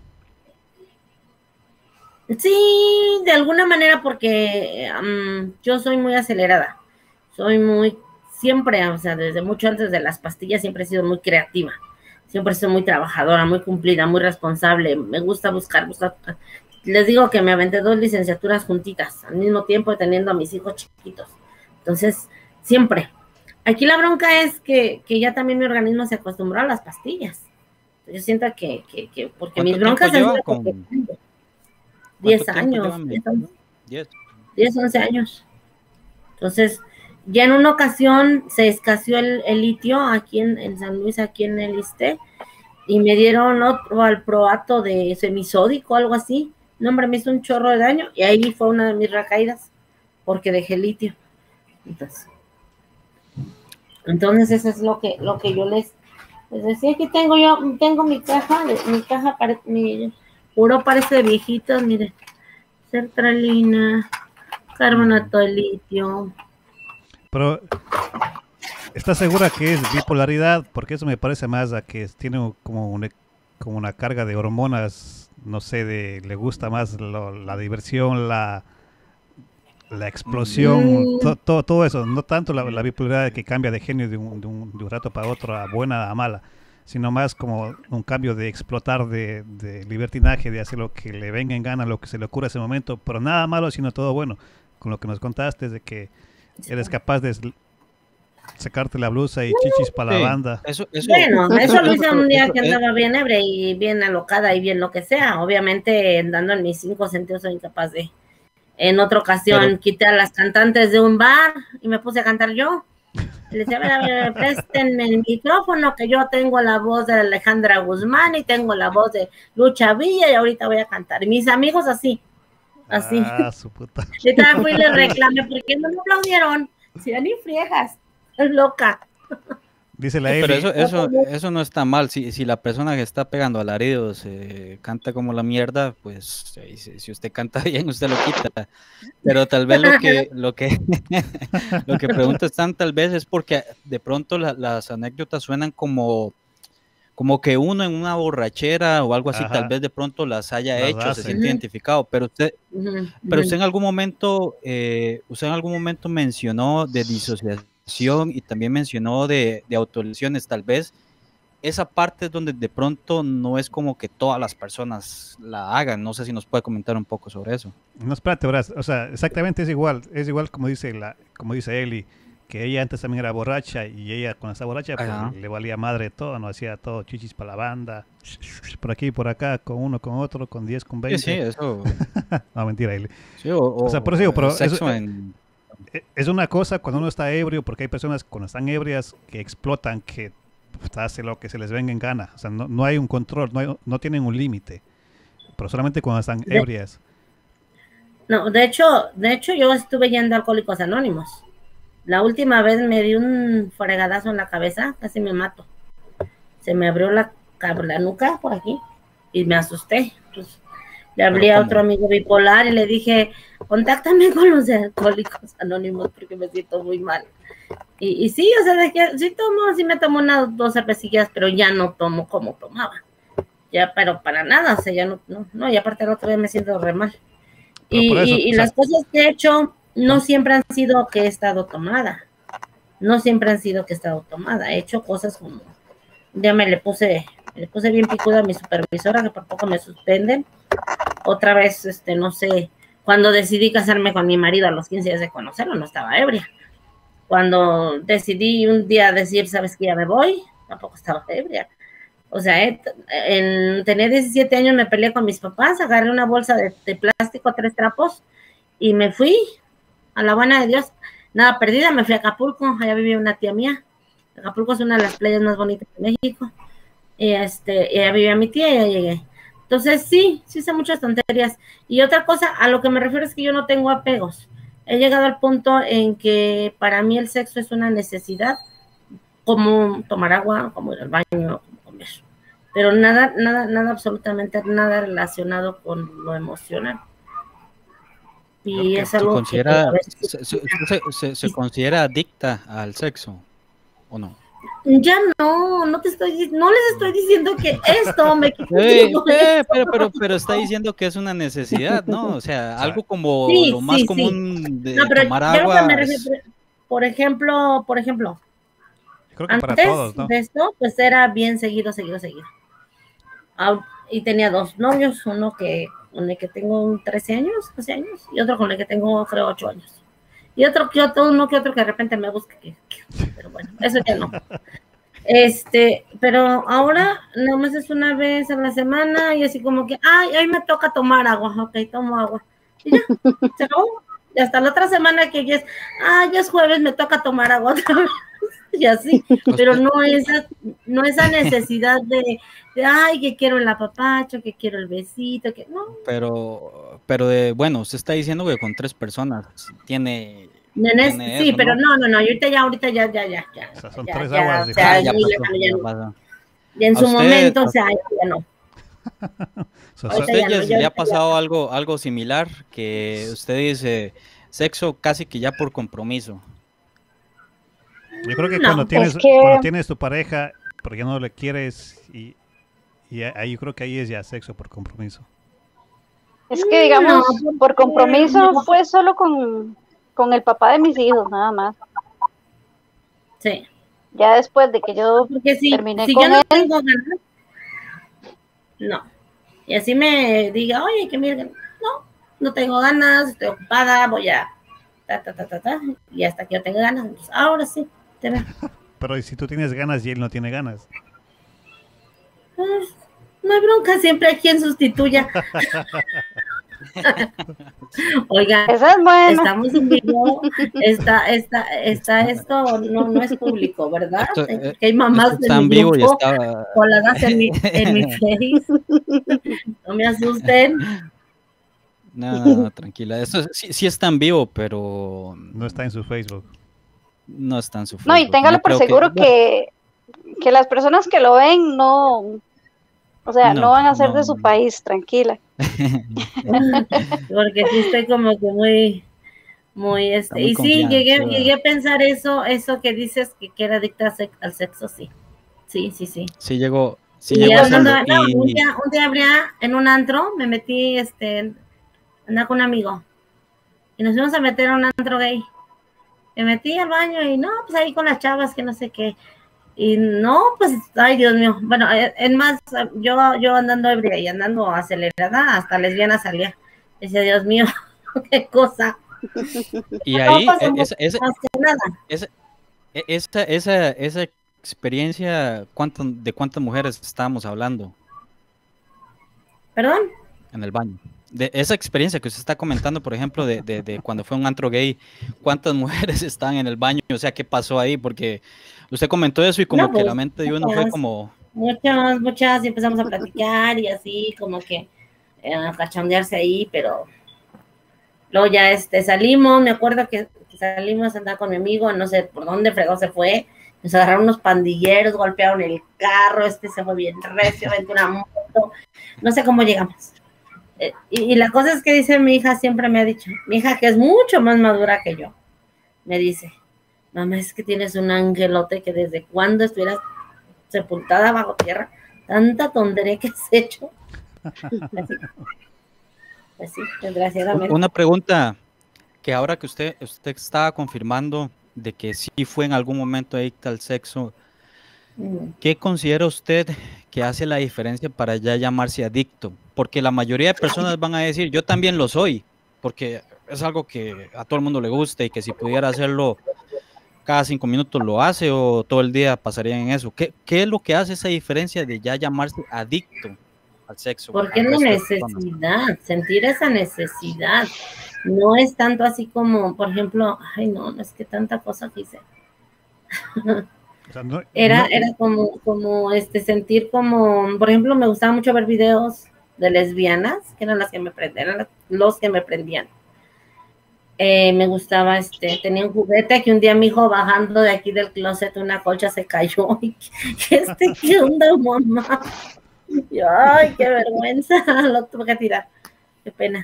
sí, de alguna manera porque um, yo soy muy acelerada, soy muy, siempre, o sea, desde mucho antes de las pastillas siempre he sido muy creativa, siempre he sido muy trabajadora, muy cumplida, muy responsable, me gusta buscar, buscar. Les digo que me aventé dos licenciaturas juntitas, al mismo tiempo teniendo a mis hijos chiquitos, entonces, siempre. Aquí la bronca es que, que ya también mi organismo se acostumbró a las pastillas. Yo siento que, que, que porque mis ¿Cuánto tiempo broncas lleva es con diez cuánto tiempo años, llevan? diez años, Diez. diez, once años. Entonces, ya en una ocasión se escaseó el, el litio aquí en, en San Luis, aquí en el ISSSTE, y me dieron otro alproato de semisódico, algo así. No, hombre, me hizo un chorro de daño, y ahí fue una de mis recaídas, porque dejé litio. Entonces, Entonces eso es lo que, lo que yo les, les decía. Que tengo yo, tengo mi caja, mi caja, pare, mi puro parece de viejitos, mire, sertralina, carbonato de litio. Pero, ¿estás segura que es bipolaridad? Porque eso me parece más a que tiene como una, como una carga de hormonas, no sé, de le gusta más lo, la diversión, la, la explosión, Mm. to, to, todo eso. No tanto la, la bipolaridad que cambia de genio de un, de, un, de un rato para otro, a buena a mala, sino más como un cambio de explotar, de, de libertinaje, de hacer lo que le venga en gana, lo que se le ocurra ese momento, pero nada malo, sino todo bueno. Con lo que nos contaste de que eres capaz de sacarte la blusa y chichis para Sí, la banda. eso, eso, Bueno, eso lo hice eso- un día eso- que eh, andaba bien ebria y bien alocada y bien lo que sea. Obviamente, andando en mis cinco sentidos, soy incapaz de. En otra ocasión, Pero- quité a las cantantes de un bar y me puse a cantar yo. Y les decía, a ver, a ver, préstenme el micrófono, que yo tengo la voz de Alejandra Guzmán y tengo la voz de Lucha Villa y ahorita voy a cantar. Y mis amigos así, así. Ah, su puta. Y también fui y les reclamé, ¿por qué no me aplaudieron? Si ya ni friegas, es loca. Dice la pero Eli. eso, eso, eso no está mal. Si, si la persona que está pegando alaridos eh, canta como la mierda, pues eh, si, si usted canta bien, usted lo quita. Pero tal vez lo que lo que lo que pregunto están tal vez es porque de pronto la- las anécdotas suenan como como que uno en una borrachera o algo así, Ajá. tal vez de pronto las haya Las hecho, se hace. siente Ujú. identificado, pero usted Ujú, pero ujú. usted en algún momento, eh, usted en algún momento mencionó de disociación y también mencionó de, de autolesiones, tal vez esa parte es donde de pronto no es como que todas las personas la hagan. No sé si nos puede comentar un poco sobre eso. No, espérate, verás. O sea, exactamente es igual. Es igual como dice la, como dice Eli, que ella antes también era borracha y ella cuando estaba borracha pues, Ajá. le valía madre todo, no hacía todo, chichis para la banda, por aquí, por acá, con uno, con otro, con diez, con Sí, veinte. sí, eso. No, mentira, Eli. Sí, o, O sea, por eso digo, pero sexo eso- en... E- Es una cosa cuando uno está ebrio, porque hay personas cuando están ebrias que explotan, que pues, hace lo que se les venga en gana. O sea, no, no hay un control, no, hay- no tienen un límite. Pero solamente cuando están De- ebrias. No, de hecho, de hecho yo estuve yendo a Alcohólicos Anónimos. La última vez me di un fregadazo en la cabeza, casi me mato. Se me abrió la, cab- la nuca por aquí y me asusté. Pues, le hablé ¿Pero a cómo? otro amigo bipolar y le dije, contáctame con los de Alcohólicos Anónimos porque me siento muy mal. Y, y sí, o sea, de que sí tomo, sí me tomo unas dos cervecillas, pero ya no tomo como tomaba. Ya, pero para nada, o sea, ya no, no, no, y aparte el otro día me siento re mal. Pero Y, por eso, y- y o sea, las cosas que he hecho no siempre han sido que he estado tomada. No siempre han sido que he estado tomada. He hecho cosas como, ya me le puse, me le puse bien picuda a mi supervisora, que por poco me suspenden. Otra vez, este, no sé, cuando decidí casarme con mi marido a los quince días de conocerlo, no estaba ebria. Cuando decidí un día decir, ¿sabes qué? Ya me voy, tampoco estaba ebria. O sea, eh, en, tenía diecisiete años, me peleé con mis papás, agarré una bolsa de, de plástico, tres trapos, y me fui a la buena de Dios. Nada perdida, me fui a Acapulco, allá vivía una tía mía. Acapulco es una de las playas más bonitas de México. Y este, y allá vivía mi tía y ya llegué. Entonces, sí, sí hice muchas tonterías. Y otra cosa, a lo que me refiero es que yo no tengo apegos. He llegado al punto en que para mí el sexo es una necesidad, como tomar agua, como ir al baño, como comer. Pero nada, nada, nada, absolutamente nada relacionado con lo emocional. Y que es ¿Se algo que considera, a veces se, se- se- se- se considera adicta al sexo o no? ya no, no te estoy, no les estoy diciendo que esto me quita Eh, todo eh, esto. pero, pero, pero está diciendo que es una necesidad, ¿no? O sea, O sea, algo como Sí, lo más sí, sí. común de No, pero tomar yo lo que me agua. refiero, es- por ejemplo, por ejemplo, yo creo que para antes todos, ¿no? de esto, pues era bien seguido, seguido, seguido. Ah, y tenía dos novios, uno que con el que tengo trece años, doce años, y otro con el que tengo, creo, ocho años. Y otro que otro, uno que otro que de repente me busca, que, que- pero bueno, eso ya no. Este, pero ahora nomás es una vez a la semana y así como que, ay, hoy me toca tomar agua, ok, tomo agua. Y ya, se acabó. Y hasta la otra semana que ya es, ah, ya es jueves, me toca tomar agua otra vez. Y así, pero no esa, no esa necesidad de, de, ay, que quiero el apapacho, que quiero el besito, que no. Pero, pero de, bueno, usted está diciendo que con tres personas tiene En es, sí, eso, pero ¿no? no, no, no, ahorita ya, ahorita ya, ya, ya, ya. O sea, son ya, tres ya, aguas o sea, Ah, diferentes. ya muy pasó, lejano, ya ya no. pasó. Y en ¿A su usted, momento, a, o sea, ya no. O sea, a so- Ahorita usted ya no, Jess, ya le ha ahorita ya. pasado algo, algo similar? Que usted dice sexo casi que ya por compromiso. yo creo que cuando No, tienes, Es que, cuando tienes tu pareja, porque no le quieres, y, y ahí yo creo que ahí es ya sexo por compromiso. es que Mm, no, digamos, por porque compromiso no, fue solo con, con el papá de mis hijos, nada más. sí, Ya después de que yo porque si, terminé si yo con no él, tengo ganas, no. Y así me diga, oye, que mira, no, no tengo ganas, estoy ocupada, voy a ta, ta, ta, ta, ta, y hasta que yo tenga ganas, pues, ahora sí, te veo. Pero ¿y si tú tienes ganas y él no tiene ganas? Pues, no hay bronca, siempre hay quien sustituya. Oiga, esa es buena. estamos en vivo, está, está, está esto, no, no es público, ¿verdad? Esto, Eh, eh, Que hay esto mamás de está mi en vivo y grupo está... coladas en mi, en mi face. No me asusten. No, no, no, tranquila. Esto es- sí, sí está en vivo, pero No está en su Facebook. no está en su No, y Facebook. téngalo No por creo que... seguro que, que las personas que lo ven no, o sea, no No, van a ser no, de su no. país, tranquila. Porque sí estoy como que muy, muy Está este, muy y sí, llegué, confianzuda. llegué a pensar eso, eso que dices que, que era adicta al sex- al sexo, sí. Sí, sí, sí. Sí llegó, sí Y llegó a entonces, andando, hacerlo. no, un Y día, un día habría en un antro, me metí, este, andaba con un amigo, y nos fuimos a meter a un antro gay. Me metí al baño y no, pues ahí con las chavas, que no sé qué. Y no, pues, ay, Dios mío. Bueno, eh, es más, yo, yo andando ebria y andando acelerada, hasta lesbiana salía. Decía, Dios mío, qué cosa. y No ahí, pasa e- mucho esa, esa, más que nada. esa, e- esa, esa, esa experiencia, ¿cuánto, de cuántas mujeres estábamos hablando ¿Perdón? en el baño? De esa experiencia que usted está comentando, por ejemplo, de, de, de cuando fue un antro gay, ¿cuántas mujeres estaban en el baño? O sea, ¿qué pasó ahí? Porque usted comentó eso y como No, que pues, la mente de uno fue muchas, como, muchas, muchas, y empezamos a platicar y así, como que eh, a cachondearse ahí, pero luego ya este, salimos, me acuerdo que, que salimos a andar con mi amigo, no sé por dónde fregó se fue, nos agarraron unos pandilleros, golpearon el carro, este se fue bien recio, vente una moto, no sé cómo llegamos. Eh, y, y la cosa es que dice mi hija, siempre me ha dicho, mi hija que es mucho más madura que yo, me dice, mamá, es que tienes un angelote que desde cuando estuvieras sepultada bajo tierra, tanta tontería que has hecho. Así, pues sí, desgraciadamente. una pregunta que ahora que usted, usted estaba confirmando de que sí fue en algún momento adicta al sexo, Mm. ¿qué considera usted que hace la diferencia para ya llamarse adicto? Porque la mayoría de personas van a decir, yo también lo soy, porque es algo que a todo el mundo le gusta y que si pudiera hacerlo cada cinco minutos lo hace o todo el día pasaría en eso. ¿Qué, qué es lo que hace esa diferencia de ya llamarse adicto al sexo? Porque al es la resto de personas? necesidad, sentir esa necesidad. No es tanto así como, por ejemplo, ay no, no es que tanta cosa que hice. O sea, no- Era, no- era como, como este sentir como, por ejemplo, me gustaba mucho ver videos de lesbianas, que eran las que me prendían, eran los que me prendían. Eh, me gustaba, este, tenía un juguete que un día mi hijo bajando de aquí del closet, una colcha se cayó. Y, este, ¿qué onda, mamá? Y, ay, qué vergüenza, lo tuve que tirar. Qué pena.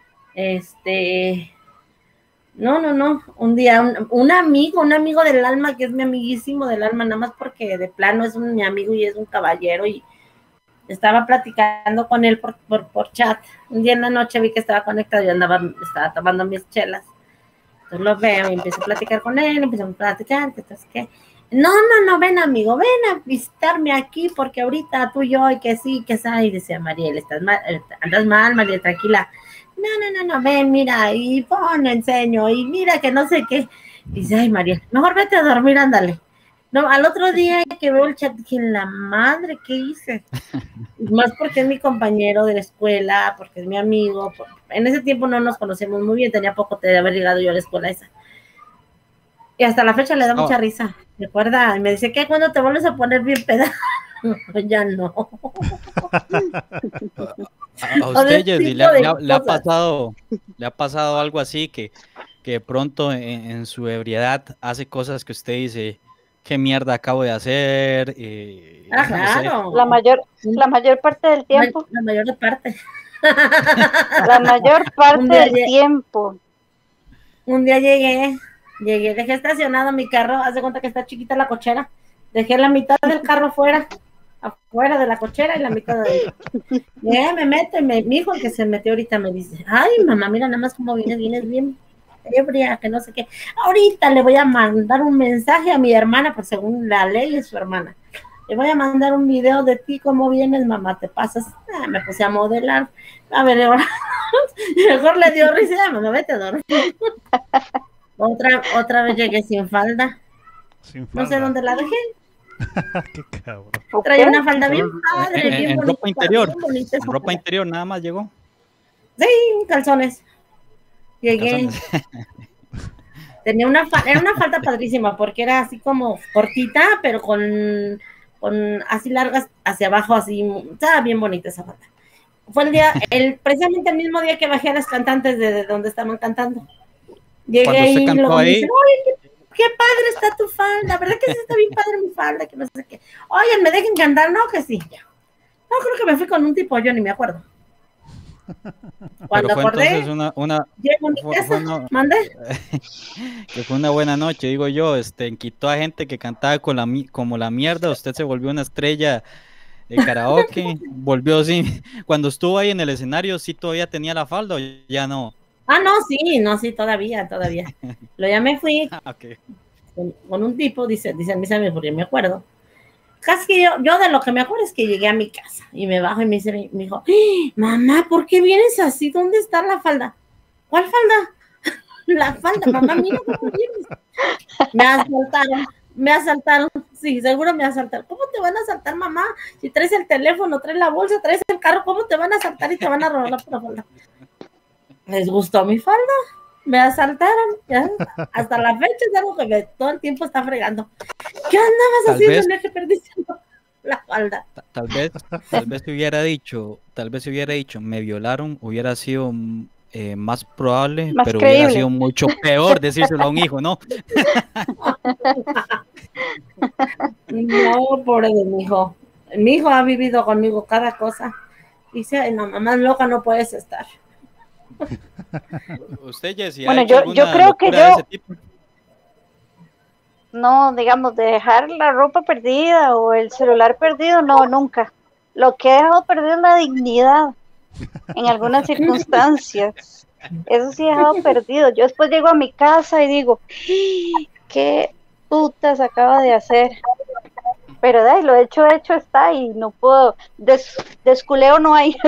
Este, no, no, no. Un día, un, un amigo, un amigo del alma, que es mi amiguísimo del alma, nada más porque de plano es un, mi amigo y es un caballero, y estaba platicando con él por, por, por chat. Un día en la noche vi que estaba conectado, yo andaba, estaba tomando mis chelas. Entonces lo veo y empiezo a platicar con él, empezamos a platicar, entonces que, no, no, no, ven amigo, ven a visitarme aquí, porque ahorita tú y yo, y que sí, que sí, y decía Mariel, estás mal, andas mal, Mariel, tranquila. No, no, no, no, ven, mira, y pon, enseño, y mira que no sé qué. Y dice, ay, Mariel, mejor vete a dormir, ándale. No, al otro día que veo el chat, dije, la madre, ¿qué hice? Más porque es mi compañero de la escuela, porque es mi amigo. Por... En ese tiempo no nos conocemos muy bien, tenía poco de haber llegado yo a la escuela esa. Y hasta la fecha le da oh. mucha risa, ¿recuerda? Y me dice, ¿qué? ¿Cuándo te vuelves a poner bien peda? Ya no. A, a usted, Jessy, le, le, le, ha pasado, le ha pasado algo así que, que de pronto en, en su ebriedad hace cosas que usted dice, qué mierda acabo de hacer? Eh, Ah, no sé. claro. La mayor, la mayor parte del tiempo. La mayor parte. La mayor Un parte día del lle- tiempo. Un día llegué, llegué, dejé estacionado mi carro, haz de cuenta que está chiquita la cochera, dejé la mitad del carro afuera, afuera de la cochera y la mitad de yeah, me meto y me, mi hijo el que se metió ahorita me dice, ay mamá, mira nada más cómo vienes, vienes bien ebria, que no sé qué, ahorita le voy a mandar un mensaje a mi hermana, pues según la ley es su hermana, le voy a mandar un video de ti, cómo vienes mamá, te pasas, ah, me puse a modelar, a ver, ahora mejor le dio risa, mamá, vete a dormir. Otra, otra vez llegué sin falda. Sin No sé falda. dónde la dejé. Qué cabrón. Traía ¿Ok? una falda bien En, padre, en- bien en bonita. ropa interior, bien bonita en esa ropa falda. interior nada más llegó. Sí, calzones. Llegué. Calzones. Tenía una falda, era una falda padrísima porque era así como cortita, pero con, con así largas hacia abajo, así, estaba bien bonita esa falda. Fue el día, el, precisamente el mismo día que bajé a las cantantes de, de donde estaban cantando. Llegué Cuando usted ahí y cantó luego me ahí, dicen, oye, qué, qué padre está tu falda, ¿verdad que sí está bien padre mi falda? Que no sé qué. Oye, ¿me dejen cantar? No, que sí. No, creo que me fui con un tipo, yo ni me acuerdo. Cuando pero fue acordé, entonces una, una llego a mi fue, casa, fue una, mandé. que fue una buena noche, digo yo, este, quitó a gente que cantaba con la, mi- como la mierda, usted se volvió una estrella de karaoke, volvió así, cuando estuvo ahí en el escenario, sí todavía tenía la falda o ya no. Ah, no, sí, no, sí, todavía, todavía. Lo ya me fui Ah, okay. con, con un tipo, dice, dicen mis amigos, porque me acuerdo. Casi que yo, yo de lo que me acuerdo es que llegué a mi casa y me bajo y me dice, me dijo, ¡Ah, mamá, ¿por qué vienes así? ¿Dónde está la falda? ¿Cuál falda? La falda, mamá, mira cómo vienes. Me asaltaron, me asaltaron, sí, seguro me asaltaron. ¿Cómo te van a asaltar, mamá? Si traes el teléfono, traes la bolsa, traes el carro, ¿cómo te van a asaltar y te van a robar la pura falda? ¿Les gustó mi falda? Me asaltaron, ya. Hasta la fecha es algo que me, todo el tiempo está fregando. ¿Qué andabas Tal haciendo vez- en el que perdiste la falda? Ta- Tal vez, tal vez si hubiera dicho, tal vez si hubiera dicho, me violaron, hubiera sido mm, eh, más probable, Más pero hubiera creíble. sido mucho peor decírselo a un hijo, ¿no? No, pobre de mi hijo. Mi hijo ha vivido conmigo cada cosa. Dice, "Ay, no, mamá loca no puedes estar". Usted, Jessy, Bueno, ¿ha hecho yo- alguna yo creo que locura de yo- ese tipo? No, digamos, de dejar la ropa perdida o el celular perdido, no, nunca. Lo que he dejado perdido es la dignidad en algunas circunstancias. Eso sí he dejado perdido. Yo después llego a mi casa y digo, "¡Ah! ¿qué putas acaba de hacer?" Pero de ahí, lo hecho, hecho está y no puedo, des, desculeo no hay,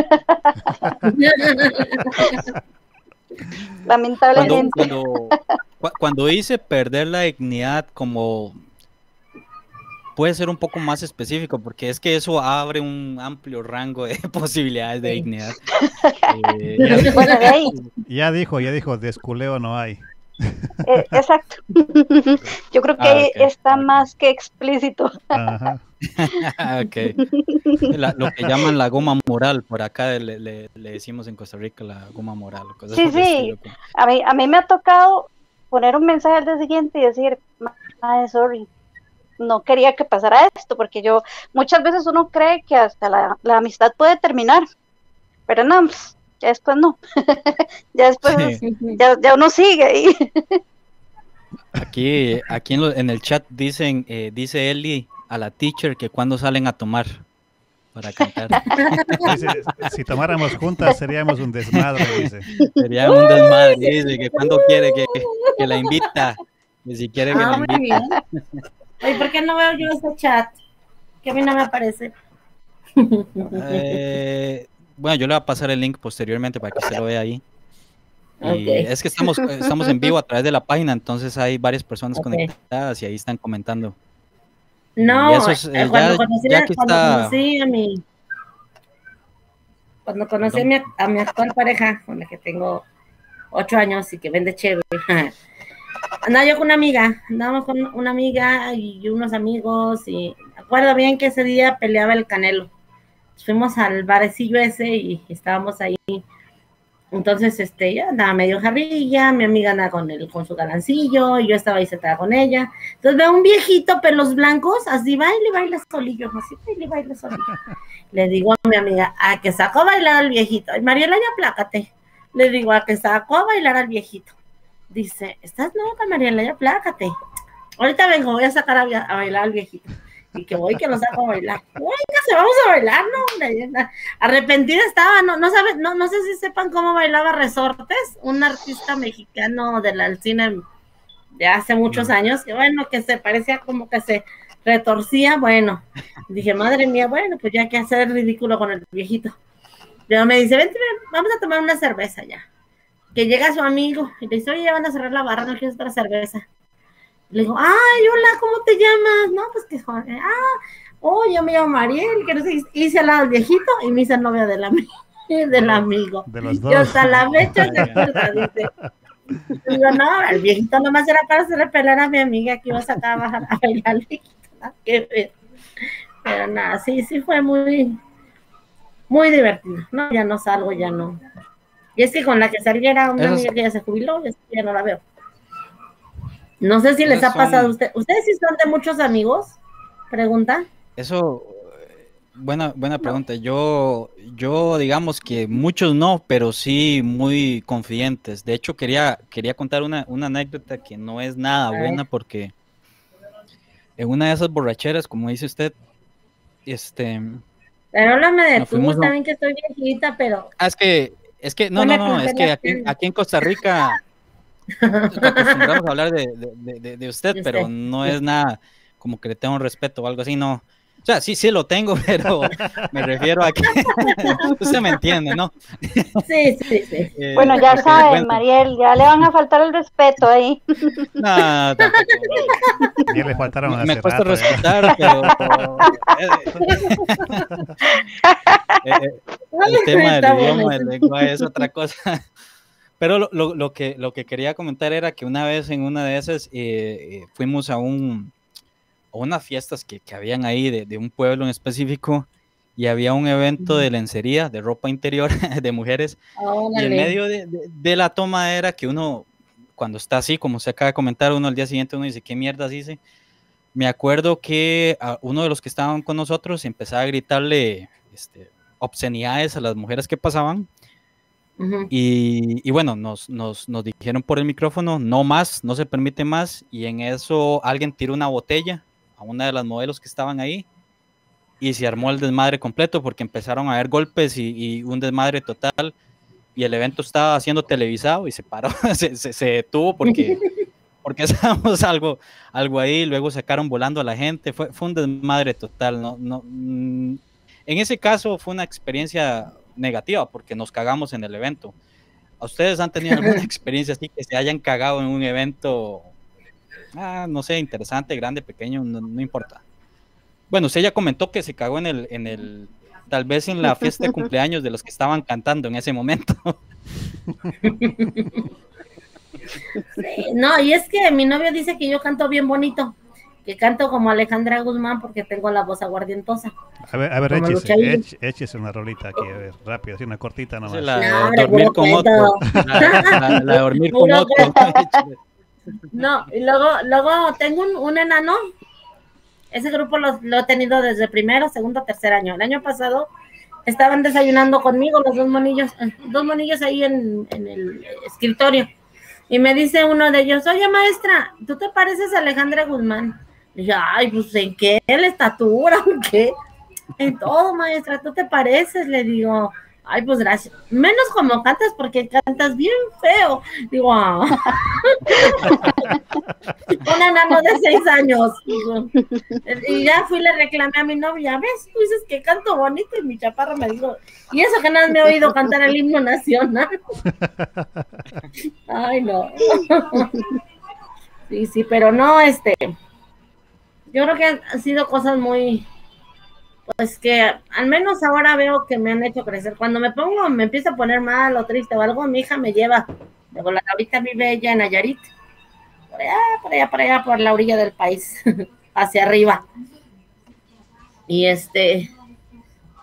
Cuando, lamentablemente. cuando, cu- cuando dice perder la dignidad, como puede ser un poco más específico, porque es que eso abre un amplio rango de posibilidades de Sí. dignidad. Eh, Ya, di- Bueno, de ahí, ya dijo, ya dijo, desculeo no hay. eh, exacto. Yo creo que Ah, ahí ok, está ok. más que explícito. Ajá. ok. La- lo que llaman la goma moral, por acá le, le- le decimos en Costa Rica la goma moral, cosas Sí, por el sí, estilo. como- a mí, a mí me ha tocado poner un mensaje al día siguiente y decir, "Mae, sorry, no quería que pasara esto", porque yo, muchas veces uno cree que hasta la, la amistad puede terminar, pero no, pues, ya después no, ya después Sí. ya, ya uno sigue ahí. Aquí, aquí en, lo- en el chat dicen, eh, dice Eli a la teacher que cuando salen a tomar para cantar. Dice, si tomáramos juntas seríamos un desmadre, dice. Sería un desmadre, dice que cuando quiere que, que la invita, que si quiere que Ah, la muy invita. bien. Oye, ¿por qué no veo yo ese chat? Que a mí no me aparece. Eh, bueno, yo le voy a pasar el link posteriormente para que usted lo vea ahí. Y Ok. es que estamos, estamos en vivo a través de la página, entonces hay varias personas Ok. conectadas y ahí están comentando. No, Y eso es, eh, eh, cuando, ya- conocí, ya a- que cuando está- conocí a mi cuando conocí a mi, a mi actual pareja, con la que tengo ocho años y que vende chévere, andaba yo con una amiga, andábamos con una amiga y unos amigos y me acuerdo bien que ese día peleaba el Canelo. Fuimos al barecillo ese y estábamos ahí Entonces, este, yo andaba medio jarrilla, mi amiga andaba con, el, con su galancillo, y yo estaba ahí sentada con ella. Entonces veo un viejito, pelos blancos, así baile, baile solillo, así baile, baile solillo. Le digo a mi amiga, a que sacó a bailar al viejito. Ay, Mariela, ya plácate. Le digo, a que sacó a bailar al viejito. Dice, ¿estás loca, Mariela? Ya plácate. Ahorita vengo, voy a sacar a, a bailar al viejito. Y que voy, que lo saco a bailar. Oiga, vamos a bailar, ¿no? Arrepentida estaba, no, no sabes, no, no sé si sepan cómo bailaba Resortes, un artista mexicano del cine de hace muchos años, que bueno, que se parecía como que se retorcía. Bueno, dije, madre mía, bueno, pues ya hay que hacer ridículo con el viejito. Pero me dice, vente, vamos a tomar una cerveza ya. Que llega su amigo y le dice, oye, ya van a cerrar la barra, no quieres otra cerveza. Le digo, ay, hola, ¿cómo te llamas? No, pues que Jorge. Ah, oh, yo me llamo Mariel, que no sé, hice al lado del viejito y me hice novia del, ami del amigo. De los dos. Y hasta la fecha se acuerda, dice. Digo, no, el viejito nomás era para hacerle pelear a mi amiga que iba a sacar a bajar a bailar al viejito. Qué feo. Pero nada, sí, sí fue muy, muy divertido. No, ya no salgo, ya no. Y es que con la que saliera una Eso amiga que ya se jubiló, ya no la veo. No sé si les ha pasado a ustedes. ¿Ustedes sí son de muchos amigos? Pregunta. Eso, buena, buena pregunta. No. Yo, yo digamos que muchos no, pero sí muy confidentes. De hecho, quería, quería contar una, una anécdota que no es nada a buena ver. Porque en una de esas borracheras, como dice usted, este... Pero háblame de tú a... también, que estoy viejita, pero... Ah, es que, es que, no, no, no, es que aquí, aquí en Costa Rica... acostumbramos a hablar de, de, de, de usted, ¿De pero usted? no es nada como que le tengo un respeto o algo así, no. O sea, sí, sí lo tengo, pero me refiero a que usted me entiende, ¿no? Sí, sí, sí. Eh, bueno, ya saben, bueno, Mariel, ya le van a faltar el respeto ahí. No, tampoco. Ya le faltaron Me, me cuesta respetar, pero... eh, eh, el tema del idioma, el lenguaje es otra cosa. Pero lo, lo, lo, que, lo que quería comentar era que una vez en una de esas eh, eh, fuimos a, un, a unas fiestas que, que habían ahí de, de un pueblo en específico, y había un evento de lencería, de ropa interior de mujeres. Oh, y en medio de, de, de la toma era que uno, cuando está así, como se acaba de comentar, uno al día siguiente uno dice, ¿qué mierdas hice? Me acuerdo que a uno de los que estaban con nosotros empezaba a gritarle este, obscenidades a las mujeres que pasaban. Uh-huh. y, y bueno, nos, nos, nos dijeron por el micrófono, no más, no se permite más, y en eso alguien tiró una botella a una de las modelos que estaban ahí, y se armó el desmadre completo, porque empezaron a haber golpes y, y un desmadre total, y el evento estaba siendo televisado, y se paró, se, se, se detuvo, porque, porque estábamos algo, algo ahí, luego sacaron volando a la gente, fue, fue un desmadre total, no, no, en ese caso fue una experiencia negativa, porque nos cagamos en el evento. ¿A ustedes han tenido alguna experiencia así que se hayan cagado en un evento, ah, no sé, interesante, grande, pequeño, no, no importa? Bueno, usted ya comentó que se cagó en el, en el, tal vez en la fiesta de cumpleaños de los que estaban cantando en ese momento. Sí, no, y es que mi novio dice que yo canto bien bonito, que canto como Alejandra Guzmán porque tengo la voz aguardientosa. A ver, a ver, échese, échese una rolita aquí, a ver, rápido, así una cortita nomás. La, no, la, dormir con otro. La, la, la dormir con otro. No, y luego, luego tengo un, un enano. Ese grupo lo, lo he tenido desde primero, segundo, tercer año. El año pasado estaban desayunando conmigo los dos monillos, dos monillos ahí en, en el escritorio. Y me dice uno de ellos, oye maestra, ¿tú te pareces a Alejandra Guzmán? Y yo, ay, pues ¿en qué? ¿La estatura? ¿En qué? En todo, maestra, ¿tú te pareces? Le digo, ay, pues gracias. Menos como cantas, porque cantas bien feo. Digo, ah. Un enano de seis años. Digo. Y ya fui y le reclamé a mi novia, ¿ves? Tú dices que canto bonito, y mi chaparro me dijo, y eso que nada me he oído cantar el himno nacional. Ay, no. Sí, sí, pero no, este, yo creo que han sido cosas muy, pues que al menos ahora veo que me han hecho crecer. Cuando me pongo, me empiezo a poner mal o triste o algo, mi hija me lleva. Luego la ahorita vive ella en Nayarit, por allá, por allá, por allá, por la orilla del país, hacia arriba. Y este,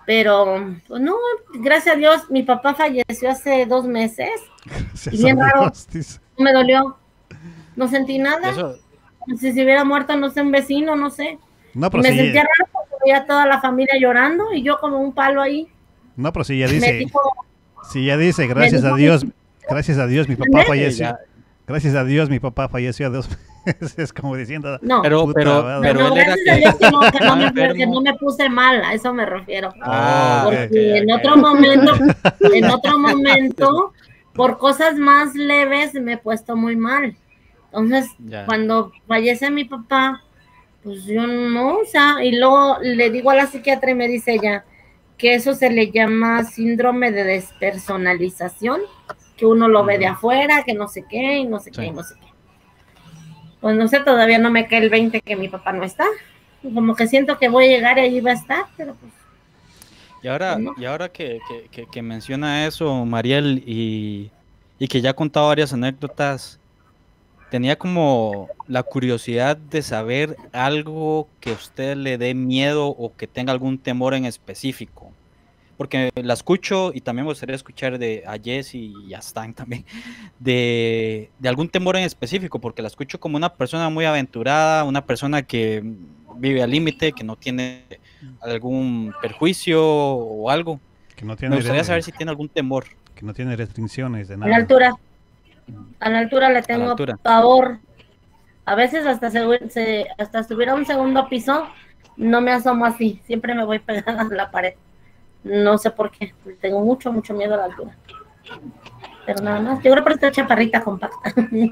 Pero, pues no, gracias a Dios, mi papá falleció hace dos meses. Gracias Y bien a raro, Dios, dice. no me dolió, no sentí nada. Eso, Si se hubiera muerto, no sé, un vecino, no sé. No, Y pero me si, sentía raro porque veía toda la familia llorando y yo como un palo ahí. no, pero si ya Me dice, dijo, si ya dice, gracias a dijo- Dios, gracias a Dios mi papá ¿Entendés? falleció. ya, Gracias a Dios mi papá falleció a dos meses, como diciendo, no, pero, puta pero, madre. pero no, él era gracias a que Dios que no, que no estaba me, enfermo. que no me puse mal, a eso me refiero. Ah, Oh, Porque ok, en ok. otro momento, en otro momento, por cosas más leves me he puesto muy mal. Entonces, Ya. cuando fallece mi papá, pues yo no, o sea, y luego le digo a la psiquiatra y me dice ella que eso se le llama síndrome de despersonalización, que uno lo ve de Ujú. afuera, que no sé qué, y no sé Sí. qué, y no sé qué. Pues no sé, todavía no me cae el veinte que mi papá no está. Como que siento que voy a llegar y allí va a estar, pero pues Y ahora, pues no. y ahora que, que, que, que menciona eso, Mariel, y, y que ya ha contado varias anécdotas, tenía como la curiosidad de saber algo que a usted le dé miedo o que tenga algún temor en específico. Porque la escucho y también me gustaría escuchar de a Jess y a Stan también, de, de algún temor en específico, porque la escucho como una persona muy aventurada, una persona que vive al límite, que no tiene algún perjuicio o algo. que no Me tiene, gustaría re- saber si tiene algún temor que no tiene restricciones de A la nada. altura, a la altura le a la tengo altura. pavor. A veces hasta se, se- hasta subir a un segundo piso, no me asomo así, siempre me voy pegada a la pared. No sé por qué, tengo mucho, mucho miedo a la altura. Pero nada más, yo creo que estoy chaparrita compacta.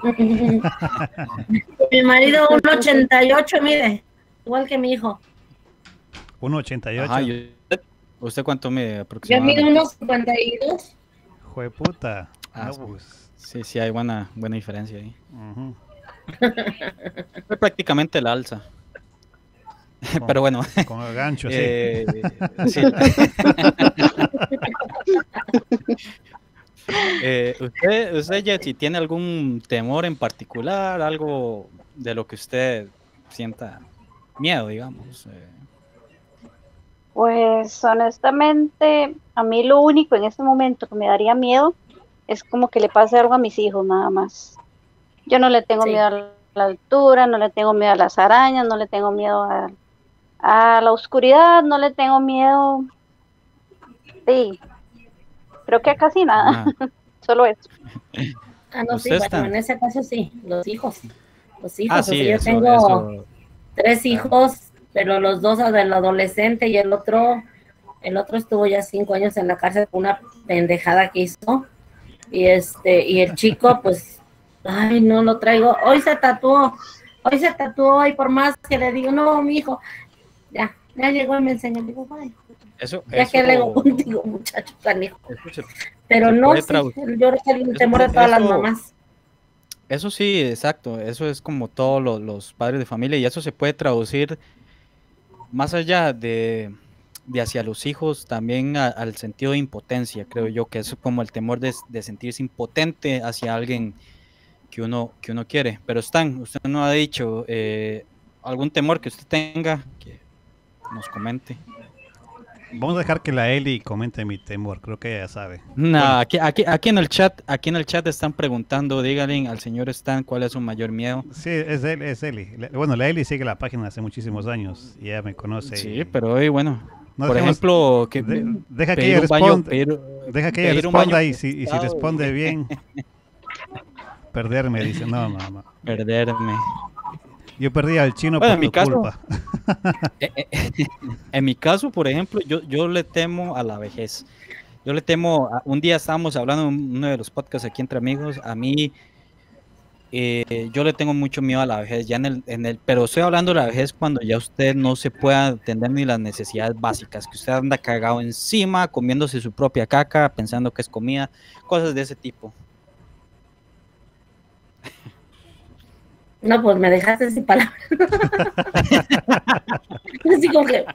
Mi marido uno ochenta y ocho mide, igual que mi hijo. uno ochenta y ocho. Ajá, y usted, ¿usted cuánto mide Yo mido aproximadamente? uno cincuenta y dos. Jueputa. Ah, No, sí. pues, Sí, sí, hay buena, buena diferencia ahí. ujú. Fue prácticamente la alza. Con- Pero bueno, Con el gancho, sí. eh, sí. Eh, usted, usted, Jessy, ¿tiene algún temor en particular? Algo de lo que usted sienta miedo, digamos. Eh, Pues honestamente, a mí lo único en este momento que me daría miedo es como que le pase algo a mis hijos nada más. Yo no le tengo Sí. miedo a la altura, no le tengo miedo a las arañas, no le tengo miedo a, a la oscuridad, no le tengo miedo. Sí, creo que a casi nada, ah, solo eso. Ah, no, sí, Usted bueno, está- en ese caso sí, los hijos. Los hijos, ah, o sea, sí, yo eso, tengo eso, tres claro. hijos, pero los dos del adolescente y el otro, el otro estuvo ya cinco años en la cárcel por una pendejada que hizo. Y este, y el chico, pues, ay, no lo traigo. Hoy se tatuó, hoy se tatuó, y por más que le digo, no, mi hijo, ya, ya llegó y me enseñó, le digo, ay, Eso, ya eso, que le hago contigo, muchacho canijo. eso se- Pero se no, puede sí, traducir. yo creo que el Eso- temor de todas las eso- mamás. Eso sí, exacto. Eso es como todos los, los padres de familia y eso se puede traducir más allá de, de hacia los hijos, también a- al sentido de impotencia, creo yo, que es como el temor de, de sentirse impotente hacia alguien que uno, que uno quiere. Pero Stan, usted no ha dicho eh, algún temor que usted tenga, que nos comente. Vamos a dejar que la Eli comente mi temor, creo que ella sabe. No, Bueno. aquí, aquí, aquí en el chat, aquí en el chat están preguntando, díganle al señor Stan cuál es su mayor miedo. Sí, es, él, es Eli. Le- Bueno, la Eli sigue la página hace muchísimos años y ella me conoce. Sí, y- pero hoy, bueno, No, por dejemos- ejemplo, que de- deja que pedir ella un baño, responda. pedir- Deja que ella pedir un responda baño y si, y si prestado responde bien, perderme, dice. No, no, no. perderme. Yo perdí al chino Bueno, por en mi tu caso- culpa. Eh, eh, En mi caso, por ejemplo, yo, yo le temo a la vejez. Yo le temo, a- un día estábamos hablando en uno de los podcasts aquí entre amigos, a mí, eh, yo le tengo mucho miedo a la vejez, ya en el, en el, pero estoy hablando de la vejez cuando ya usted no se pueda atender ni las necesidades básicas, que usted anda cagado encima, comiéndose su propia caca, pensando que es comida, cosas de ese tipo. No, pues me dejaste sin palabras. Así como que,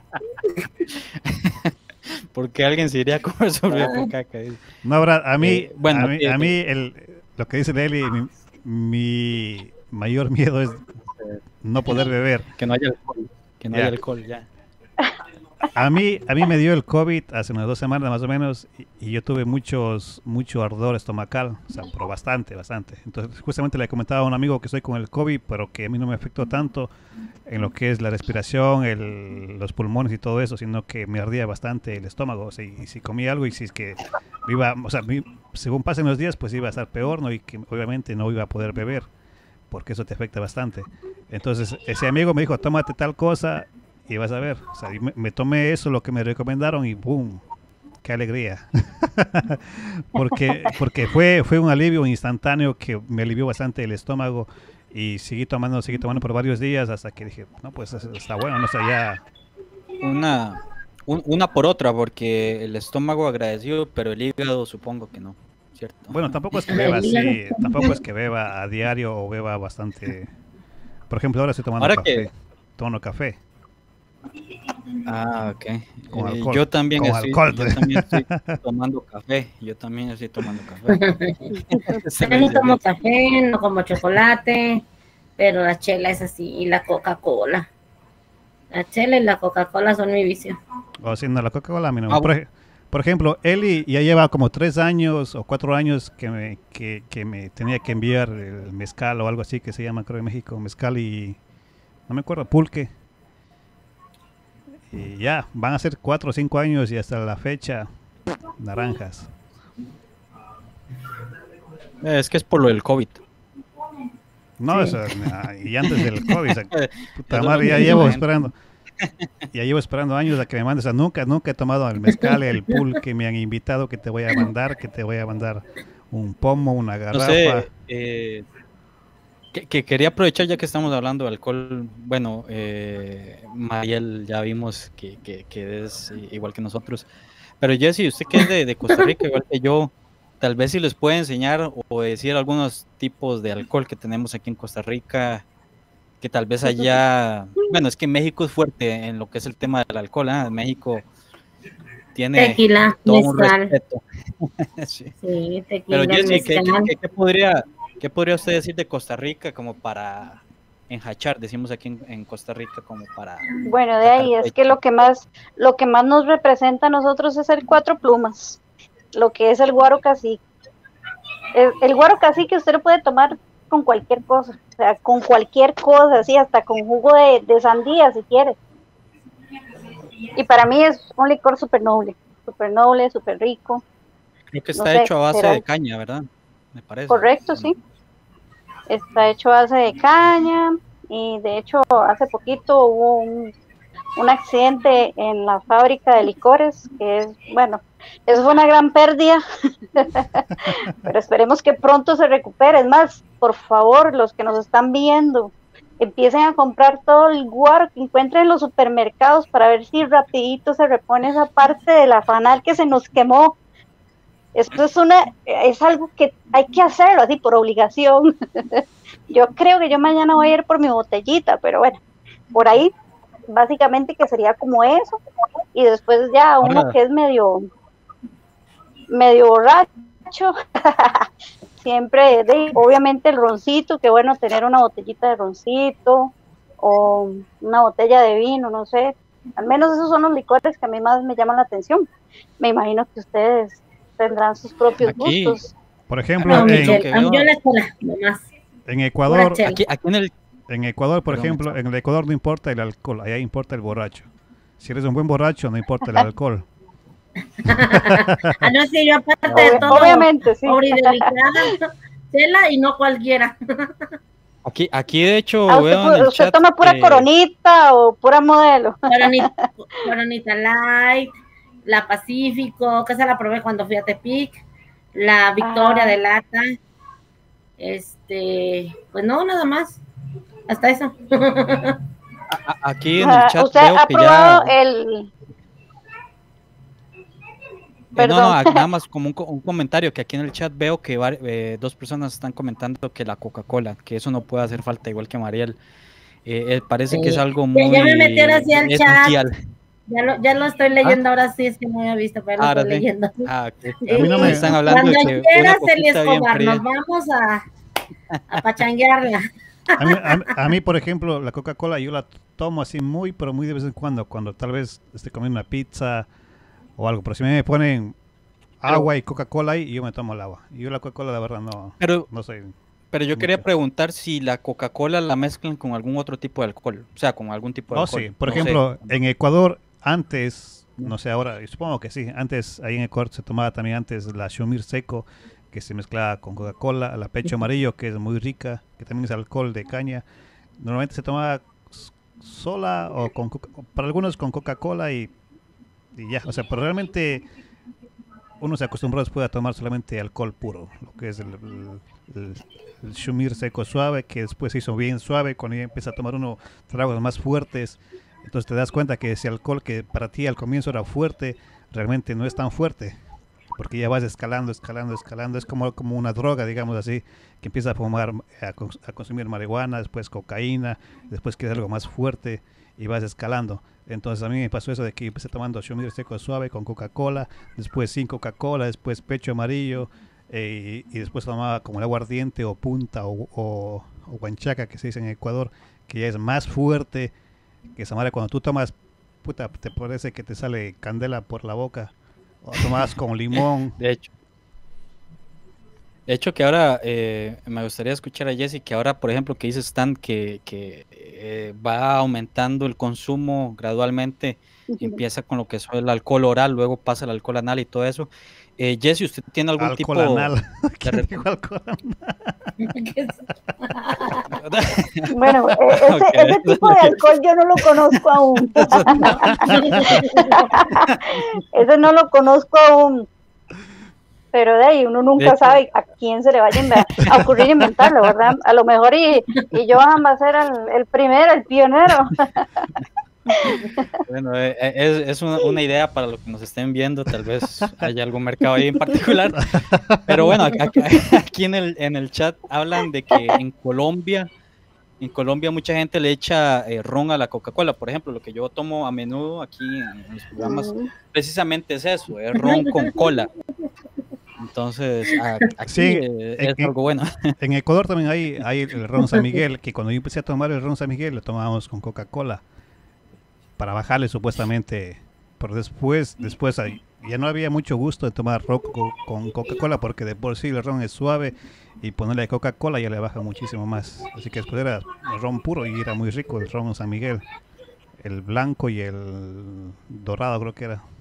Porque alguien se iría a comer su propia caca. dice. No habrá, a mí, Eh, bueno, a mí, sí, a sí. mí el, lo que dice la Eli, mi, mi mayor miedo es no poder beber. Que no haya alcohol, que no Ya. haya alcohol, ya. A mí, a mí me dio el COVID hace unas dos semanas más o menos y, y yo tuve muchos, mucho ardor estomacal, o sea, pero bastante, bastante. Entonces, justamente le comentaba a un amigo que estoy con el COVID, pero que a mí no me afectó tanto en lo que es la respiración, el, los pulmones y todo eso, sino que me ardía bastante el estómago. O sea, y, y si comía algo y si es que iba, o sea, mi, según pasen los días, pues iba a estar peor, ¿no? Y que obviamente no iba a poder beber, porque eso te afecta bastante. Entonces, ese amigo me dijo, tómate tal cosa. Y vas a ver, o sea, me, me tomé eso, lo que me recomendaron y ¡boom! ¡Qué alegría! porque porque fue, fue un alivio instantáneo que me alivió bastante el estómago y seguí tomando, seguí tomando por varios días hasta que dije, no, pues está bueno, no sé, ya... Una, un, una por otra, porque el estómago agradecido, pero el hígado supongo que no, ¿cierto? Bueno, tampoco es que beba así, tampoco es que beba a diario o beba bastante... Por ejemplo, ahora estoy tomando Ahora café, que... tomo café. Ah, ok. Con Eh, alcohol, yo también, con estoy, alcohol. yo también estoy tomando café. Yo también estoy tomando café. Yo no tomo café, no como chocolate, pero la chela es así, y la Coca-Cola. La chela y la Coca-Cola son mi vicio. O si no, la Coca-Cola a mí no. Ah, por, ej- por ejemplo, Eli ya lleva como tres años o cuatro años que me, que, que me tenía que enviar el mezcal o algo así que se llama, creo, en México, mezcal y... No me acuerdo, pulque. Y ya, van a ser cuatro o cinco años y hasta la fecha, naranjas. Es que es por lo del COVID. No, Sí. o sea, na- y antes del COVID, o sea, puta Eso madre, lo ya que llevo dicen. esperando. Ya llevo esperando años a que me mandes. O sea, nunca, nunca he tomado el mezcal, el pulque, me han invitado que te voy a mandar, que te voy a mandar un pomo, una No garrafa. sé, eh, que, que quería aprovechar ya que estamos hablando de alcohol. Bueno, eh, Mariel ya vimos que, que, que es igual que nosotros. Pero Jessy, usted que es de, de Costa Rica, igual que yo, tal vez si les puede enseñar o decir algunos tipos de alcohol que tenemos aquí en Costa Rica, que tal vez allá, bueno, es que México es fuerte en lo que es el tema del alcohol, ¿eh? México tiene Tequila, todo un mezcal. respeto. Sí. Sí, tequila, Pero Jessy, ¿qué, mezcal. qué, qué podría, ¿qué podría usted decir de Costa Rica como para enjachar, decimos aquí en, en Costa Rica, como para... Bueno, de ahí sacar es que lo que más, lo que más nos representa a nosotros es el cuatro plumas, lo que es el guaro cacique. El, el guaro cacique usted lo puede tomar con cualquier cosa, o sea, con cualquier cosa, así, hasta con jugo de, de sandía si quiere. Y para mí es un licor súper noble, súper noble, súper rico. Creo que No está sé, hecho a base será- de caña, ¿verdad? Me parece. Correcto, sí. Está hecho a base de caña y de hecho hace poquito hubo un, un accidente en la fábrica de licores, que es, bueno, eso fue una gran pérdida, pero esperemos que pronto se recupere. Es más, por favor, los que nos están viendo, empiecen a comprar todo el guaro que encuentren en los supermercados para ver si rapidito se repone esa parte de la fanal que se nos quemó. Esto es una, es algo que hay que hacerlo así por obligación. Yo creo que yo mañana voy a ir por mi botellita, pero bueno, por ahí básicamente que sería como eso. Y después ya uno Ahora- que es medio, medio borracho, siempre, de, obviamente el roncito, que bueno tener una botellita de roncito o una botella de vino, no sé. Al menos esos son los licores que a mí más me llaman la atención. Me imagino que ustedes tendrán sus propios Aquí- gustos. Por ejemplo, No, en- Michelle, que a mí veo- yo la escuela, nomás. en Ecuador, Pura chela. Aquí, aquí en el... en Ecuador, por Perdón, ejemplo, en el Ecuador no importa el alcohol, allá importa el borracho. Si eres un buen borracho, no importa el alcohol. Ah, no, sí, yo aparte de Ob- todo, obviamente, sí. pobre y delicada, chela y no cualquiera. Aquí, aquí de hecho Ah, ¿usted, veo en pu- el usted chat toma pura que- coronita o pura modelo? Coronita, Coronita Light, la Pacífico, que esa la probé cuando fui a Tepic, la Victoria Ah. de lata, este, pues no, nada más, hasta eso. a- aquí en el Ah, chat ¿usted veo ha que probado ya... el...? Eh, no, no, Perdón. a- nada más como un, co- un comentario, que aquí en el chat veo que var- eh, dos personas están comentando que la Coca-Cola, que eso no puede hacer falta, igual que Mariel. Eh, eh, parece Sí. que es algo Ya- muy ya me metí ahora sí al chat. esencial. Ya lo, ya lo estoy leyendo, ahora sí es que no había visto, pero lo Ahora estoy sí. leyendo. Ah, ok. A mí no me- Están hablando Cuando de que una quieras, Eli coquita bien Escobar, fría. nos vamos a, a pachanguearla. A mí, a, a mí, por ejemplo, la Coca-Cola yo la tomo así muy, pero muy de vez en cuando, cuando tal vez esté comiendo una pizza o algo, pero si me ponen agua y Coca-Cola y yo me tomo el agua. Yo la Coca-Cola, la verdad, no, Pero, no sé. pero yo mucho. quería preguntar si la Coca-Cola la mezclan con algún otro tipo de alcohol, o sea, con algún tipo de Oh, alcohol. sí, por No ejemplo, sé. en Ecuador, antes, no sé ahora, supongo que sí, antes ahí en Ecuador se tomaba también antes la Shumir seco, que se mezclaba con Coca-Cola, la Pecho Amarillo, que es muy rica, que también es alcohol de caña. Normalmente se tomaba s- sola o con Coca- para algunos con Coca-Cola y, y ya, o sea, pero realmente uno se acostumbró después a tomar solamente alcohol puro, lo que es el, el, el- el Shumir seco suave, que después se hizo bien suave cuando ya empieza a tomar uno tragos más fuertes. Entonces te das cuenta que ese alcohol que para ti al comienzo era fuerte, realmente no es tan fuerte, porque ya vas escalando, escalando, escalando. Es como, como una droga, digamos así, que empieza a fumar, a, cons- a consumir marihuana, después cocaína, después quieres algo más fuerte y vas escalando. Entonces a mí me pasó eso de que empecé tomando Shumir seco suave con Coca-Cola, después sin Coca-Cola, después pecho amarillo, eh, y, y después tomaba como el aguardiente o punta o, o, o guanchaca que se dice en Ecuador, que ya es más fuerte, que esa madre cuando tú tomas, puta, te parece que te sale candela por la boca, o tomas con limón. De hecho, de hecho que ahora eh, me gustaría escuchar a Jesse, que ahora, por ejemplo, que dice Stan que, que eh, va aumentando el consumo gradualmente, empieza con lo que es el alcohol oral, luego pasa el alcohol anal y todo eso. Eh, Jesse, ¿usted tiene algún Alcohol tipo anal. de ¿Quién dijo alcohol anal? ¿Qué es? Bueno, e- ese, Ok, ese tipo de alcohol yo no lo conozco aún. Ese no lo conozco aún. Pero de ahí uno De nunca hecho, sabe a quién se le vaya a inve- a ocurrir inventarlo, ¿verdad? A lo mejor y, y Johan va a ser el, el primero, el pionero. bueno, eh, eh, es, es una, una idea para los que nos estén viendo, tal vez haya algún mercado ahí en particular, pero bueno, acá- acá- aquí en el, en el chat hablan de que en Colombia, en Colombia mucha gente le echa eh, ron a la Coca-Cola, por ejemplo, lo que yo tomo a menudo aquí en, en los programas, Mm. precisamente es eso, es ron con cola, entonces a- aquí Sí, eh, en, es en- algo bueno. en Ecuador también hay, hay el ron San Miguel, que cuando yo empecé a tomar el ron San Miguel lo tomábamos con Coca-Cola para bajarle supuestamente, pero después, después ahí, ya no había mucho gusto de tomar ron co- con Coca-Cola porque de por sí el ron es suave y ponerle Coca-Cola ya le baja muchísimo más. Así que después era ron puro y era muy rico el ron San Miguel, el blanco y el dorado creo que era.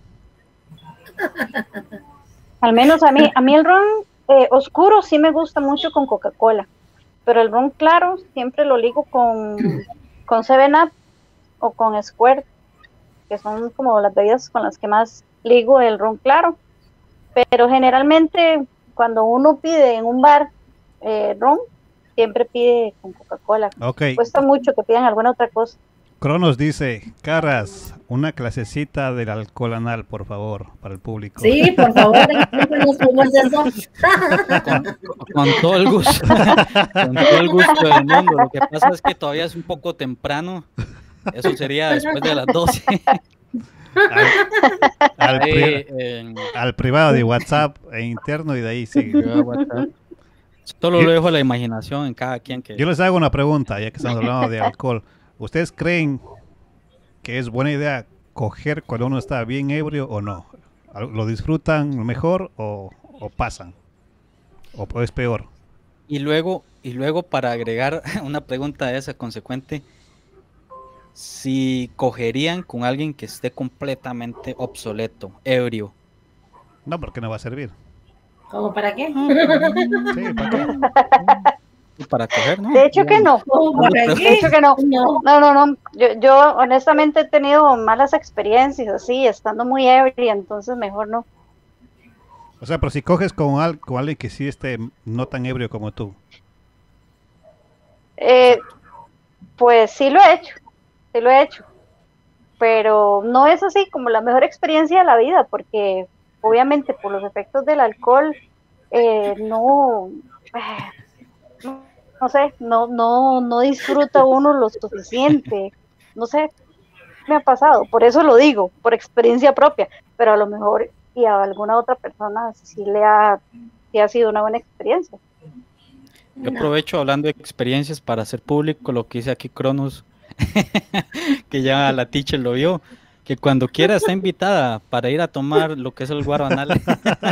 Al menos a mí, a mí el ron eh, oscuro sí me gusta mucho con Coca-Cola, pero el ron claro siempre lo ligo con, con seven up o con Squirt, que son como las bebidas con las que más ligo el ron claro. Pero generalmente cuando uno pide en un bar eh, ron, siempre pide con Coca-Cola. Ok, Cuesta mucho que pidan alguna otra cosa. Cronos dice, Caras, una clasecita del alcohol anal, por favor, para el público. Sí, por favor, explícanos cómo es eso. Con, con todo el gusto, con todo el gusto del mundo. Lo que pasa es que todavía es un poco temprano. Eso sería después de las doce. Al, al pri- Ahí, en- al privado de WhatsApp e interno y de ahí sí. yo, WhatsApp. Solo Yo, lo dejo a la imaginación en cada quien que. yo les hago una pregunta, ya que estamos hablando de alcohol. ¿Ustedes creen que es buena idea coger cuando uno está bien ebrio o no? ¿Lo disfrutan mejor o, o pasan? ¿O, o es peor? Y luego, y luego para agregar una pregunta a esa consecuente, si cogerían con alguien que esté completamente obsoleto, ebrio. No, porque no va a servir. ¿Cómo para qué? Sí, ¿para qué? Para coger, ¿no? De hecho que no. ¿Cómo para De qué? hecho que no. No. No, no, no. Yo, yo honestamente he tenido malas experiencias así, estando muy ebria, entonces mejor no. O sea, pero si coges con, al, con alguien que sí esté no tan ebrio como tú. Eh, pues sí lo he hecho, sí lo he hecho. Pero no es así como la mejor experiencia de la vida, porque obviamente por los efectos del alcohol, eh, no, no, no sé, no, no, no disfruta uno lo suficiente. No sé, me ha pasado, por eso lo digo, por experiencia propia, pero a lo mejor y a alguna otra persona sí le ha, sí ha sido una buena experiencia. Yo aprovecho hablando de experiencias para hacer público lo que dice aquí Cronos, que ya la teacher lo vio, que cuando quiera está invitada para ir a tomar lo que es el guaranal.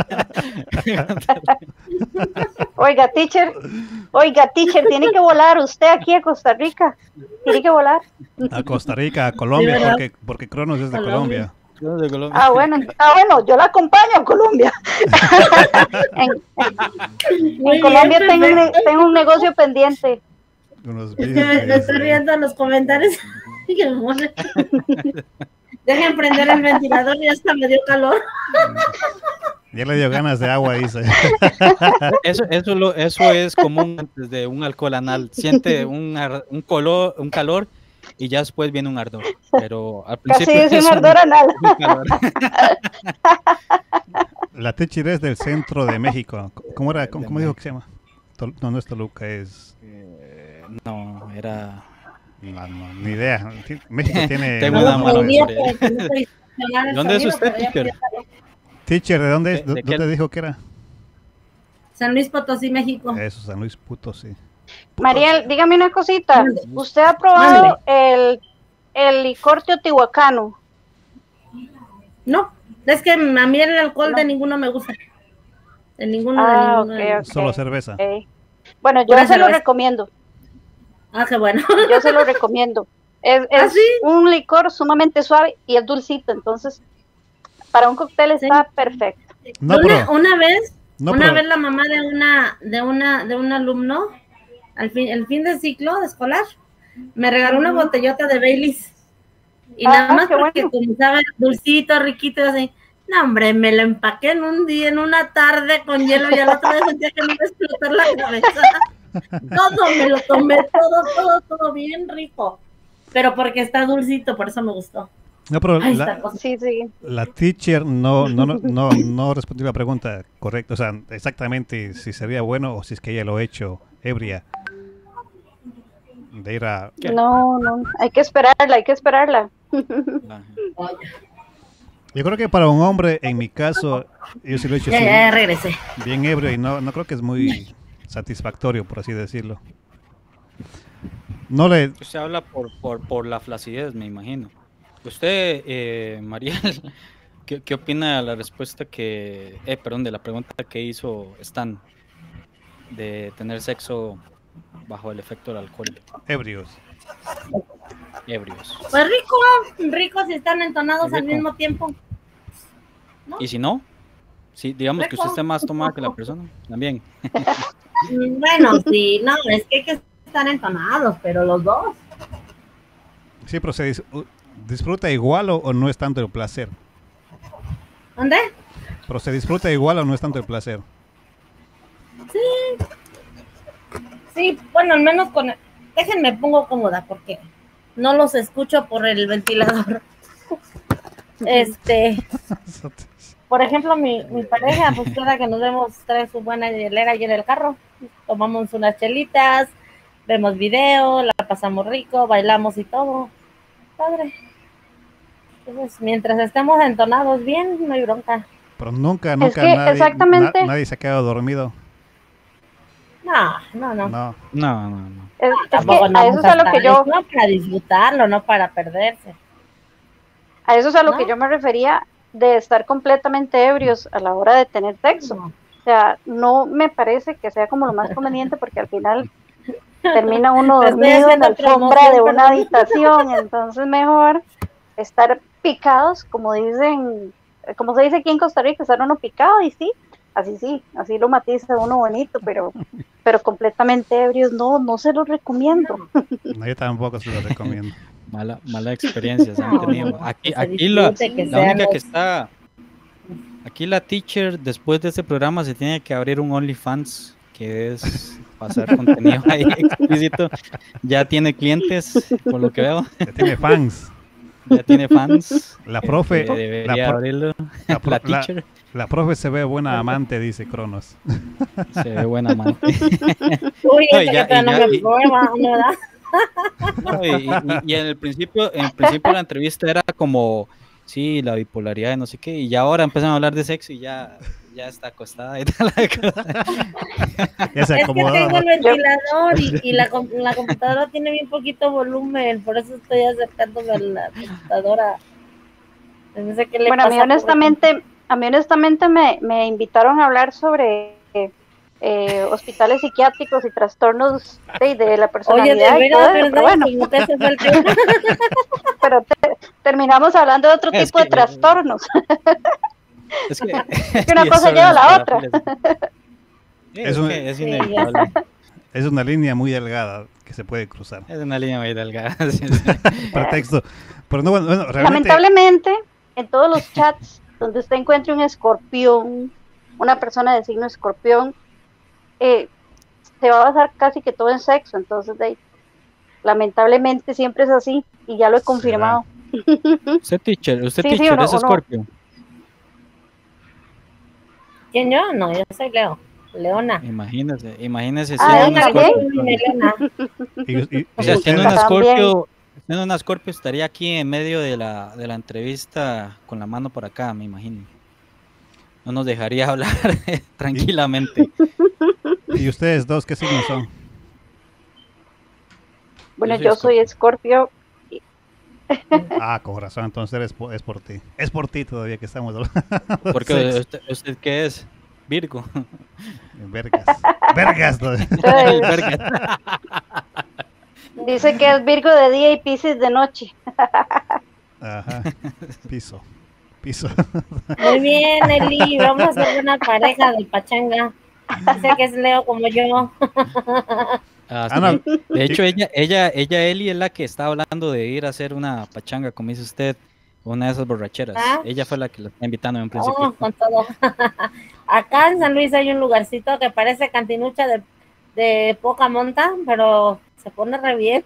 Oiga, teacher, oiga, teacher, tiene que volar usted aquí a Costa Rica. Tiene que volar. A Costa Rica, a Colombia, Sí, ¿verdad? porque, porque Cronos es de Colombia. De Colombia. Ah, bueno, ah, bueno, yo la acompaño a Colombia. en en, Muy en Colombia bien, tengo, un, perfecto. tengo un negocio pendiente. Unos Es que vídeos me, que me estoy dice- riendo en los comentarios. Y que me mole. Dejen prender el ventilador y hasta me dio calor. Ya le dio ganas de agua, dice. Eso, eso, lo, eso es común antes de un alcohol anal. Siente un, ar- un, color, un calor y ya después viene un ardor. Pero al Casi principio es un ardor anal. un calor. La teacher es del centro de México. ¿Cómo era? ¿Cómo, cómo dijo que se llama? Tol- no, no es Toluca, es... Eh, no, era... No, no, ni idea. Ti- México tiene... Tengo una una mala mano Podría, memoria. sobre- pero que no estoy funcionar el ¿Dónde es sonido, usted, pero ya teacher? podía saber. Teacher, ¿de dónde es? ¿De- de ¿Dónde qué? dijo que era? San Luis Potosí, México. Eso, San Luis Puto, sí. Mariel, dígame una cosita. Mande. ¿Usted ha probado el, el licor teotihuacano? No, es que a mí el alcohol No. de ninguno me gusta. De ninguno, de Ah, ninguno. de ok, ok. Solo cerveza. Ok. Bueno, yo Pura se lo cerveza. recomiendo. Ah, qué bueno. Yo se lo recomiendo. Es, ¿Ah, es sí? un licor sumamente suave y es dulcito, entonces para un cóctel está Sí. perfecto. No, una, pero... una vez, No, una pero- vez la mamá de una, de una, de un alumno, al fin, el fin de ciclo de escolar, me regaló una Ujú. botellota de Baileys. Y Ah, nada más qué porque bueno. como sabe, dulcito, riquito, y así. No, hombre, me lo empaqué en un día, en una tarde con hielo y al otro día sentía que me iba a explotar la cabeza. Todo me lo tomé, todo, todo, todo bien rico. Pero porque está dulcito, por eso me gustó. No, pero Ay, la, esta cosa. Sí, sí. la teacher no, no, no, no, no respondió la pregunta correcta. O sea, exactamente si sería bueno o si es que ella lo ha hecho ebria. De ir a... ¿Qué? No, no, hay que esperarla, hay que esperarla. Ajá. Yo creo que para un hombre, en mi caso, yo sí lo he hecho Ya, así, ya, ya regresé. bien ebrio y no, no creo que es muy satisfactorio, por así decirlo. No le... Usted habla por, por, por la flacidez, me imagino. Usted, eh, Mariel, ¿qué, ¿qué opina de la respuesta que, eh, perdón, de la pregunta que hizo Stan de tener sexo bajo el efecto del alcohol, Ebrios. ebrios? Pues rico, rico si están entonados al Rico. mismo tiempo. Y si no, si digamos que usted esté más tomada que la persona, también. Mm, Bueno, sí, no, es que hay que estar entonados, pero los dos. Sí, pero se dis- u- disfruta igual o, o no es tanto el placer. ¿Dónde? Pero se disfruta igual o no es tanto el placer. Sí, bueno, al menos con... Déjenme, pongo cómoda porque no los escucho por el ventilador. Este, por ejemplo, mi, mi pareja, pues cada que nos vemos, trae su buena hielera y en el carro. Tomamos unas chelitas, vemos video, la pasamos rico, bailamos y todo. Padre. Entonces, mientras estemos entonados bien, no hay bronca. Pero nunca, nunca que nadie, exactamente- na- nadie se ha quedado dormido. No, no, no. No. No, no, no. Es, es que Tampoco no a eso es a lo hasta- que yo, no para disfrutarlo, no para perderse. a eso es a lo ¿No? que yo me refería de estar completamente ebrios a la hora de tener sexo. No. O sea, no me parece que sea como lo más conveniente porque al final termina uno Estoy dormido en la haciendo alfombra de promoción, una perdón. habitación, entonces mejor estar picados, como dicen, como se dice aquí en Costa Rica, estar uno picado y sí, así sí, así lo matiza uno bonito, pero pero completamente ebrios no, no se lo recomiendo. No, yo tampoco se lo recomiendo. Mala, mala experiencia se han No, tenido. no, Aquí, que se aquí la, disfrute, que la sean única que los- está, aquí la teacher después de este programa se tiene que abrir un OnlyFans, que es pasar contenido ahí explícito. Ya tiene clientes, por lo que veo, Ya tiene fans. ya tiene fans. La profe, que debería la, pro- abrirlo. la pro- La la- teacher la profe se ve buena amante, dice Cronos. se ve buena amante. Uy, No, esta y ya- que todavía y no ya- me y- prueba, ¿no, verdad? No, y, y- y en el principio, en el principio de la entrevista era como, sí, la bipolaridad y no sé qué, y ya ahora empiezan a hablar de sexo y ya, ya está acostada y tal. Ya se Es que acomodó. tengo el ventilador y, y la, com- la computadora tiene bien poquito volumen, por eso estoy acercándome a la computadora. No sé qué le Bueno, a pasa. mí honestamente, a mí honestamente me, me invitaron a hablar sobre eh, hospitales psiquiátricos y trastornos de, de la Oye, de personalidad y todo veras, eso, ¿verdad? pero bueno, Como que ese fue el tema. pero te- terminamos hablando de otro Es tipo que- de trastornos. Es que, Es que una cosa lleva a la otra. Sí, Es es, un- que es Sí, inevitable. Es una línea muy delgada que se puede cruzar. Es una línea muy delgada. Sí, sí. Pretexto. Pero no, bueno, bueno, realmente. Lamentablemente, en todos los chats donde usted encuentre un escorpión, una persona de signo escorpión, eh, se va a basar casi que todo en sexo, entonces de ahí, lamentablemente siempre es así y ya lo he Será. confirmado. Usted teacher, usted Sí, sí, teacher, o no, es o no. Scorpio. ¿Quién yo? No, yo soy Leo. Leona. Imagínese, imagínese Ah, siendo ¿él un también? Scorpio. Leona. Y, y- O sea, y siendo ustedes- una También. Scorpio, siendo una Scorpio estaría aquí en medio de la, de la entrevista con la mano por acá, me imagino. No nos dejaría hablar tranquilamente. ¿Y ustedes dos qué signos son? Bueno, Yo yo soy soy Escorpio. Ah, con razón, entonces es por, es por ti. Es por ti todavía que estamos hablando. Porque Sexo. usted, usted ¿qué es? Virgo. Vergas. Vergas. todavía. El Entonces, verga. dice que es Virgo de día y Piscis de noche. Ajá. Piso. Piso. Muy bien, Eli. Vamos a hacer una pareja de pachanga. Dice que es Leo como yo. Ah, Ah, no. sí. De hecho, ella, ella, ella, Eli, es la que está hablando de ir a hacer una pachanga, como dice usted, una de esas borracheras. Ah. Ella fue la que la está invitando en un principio. Oh, con todo. Acá en San Luis hay un lugarcito que parece cantinucha de, de poca monta, pero se pone re bien.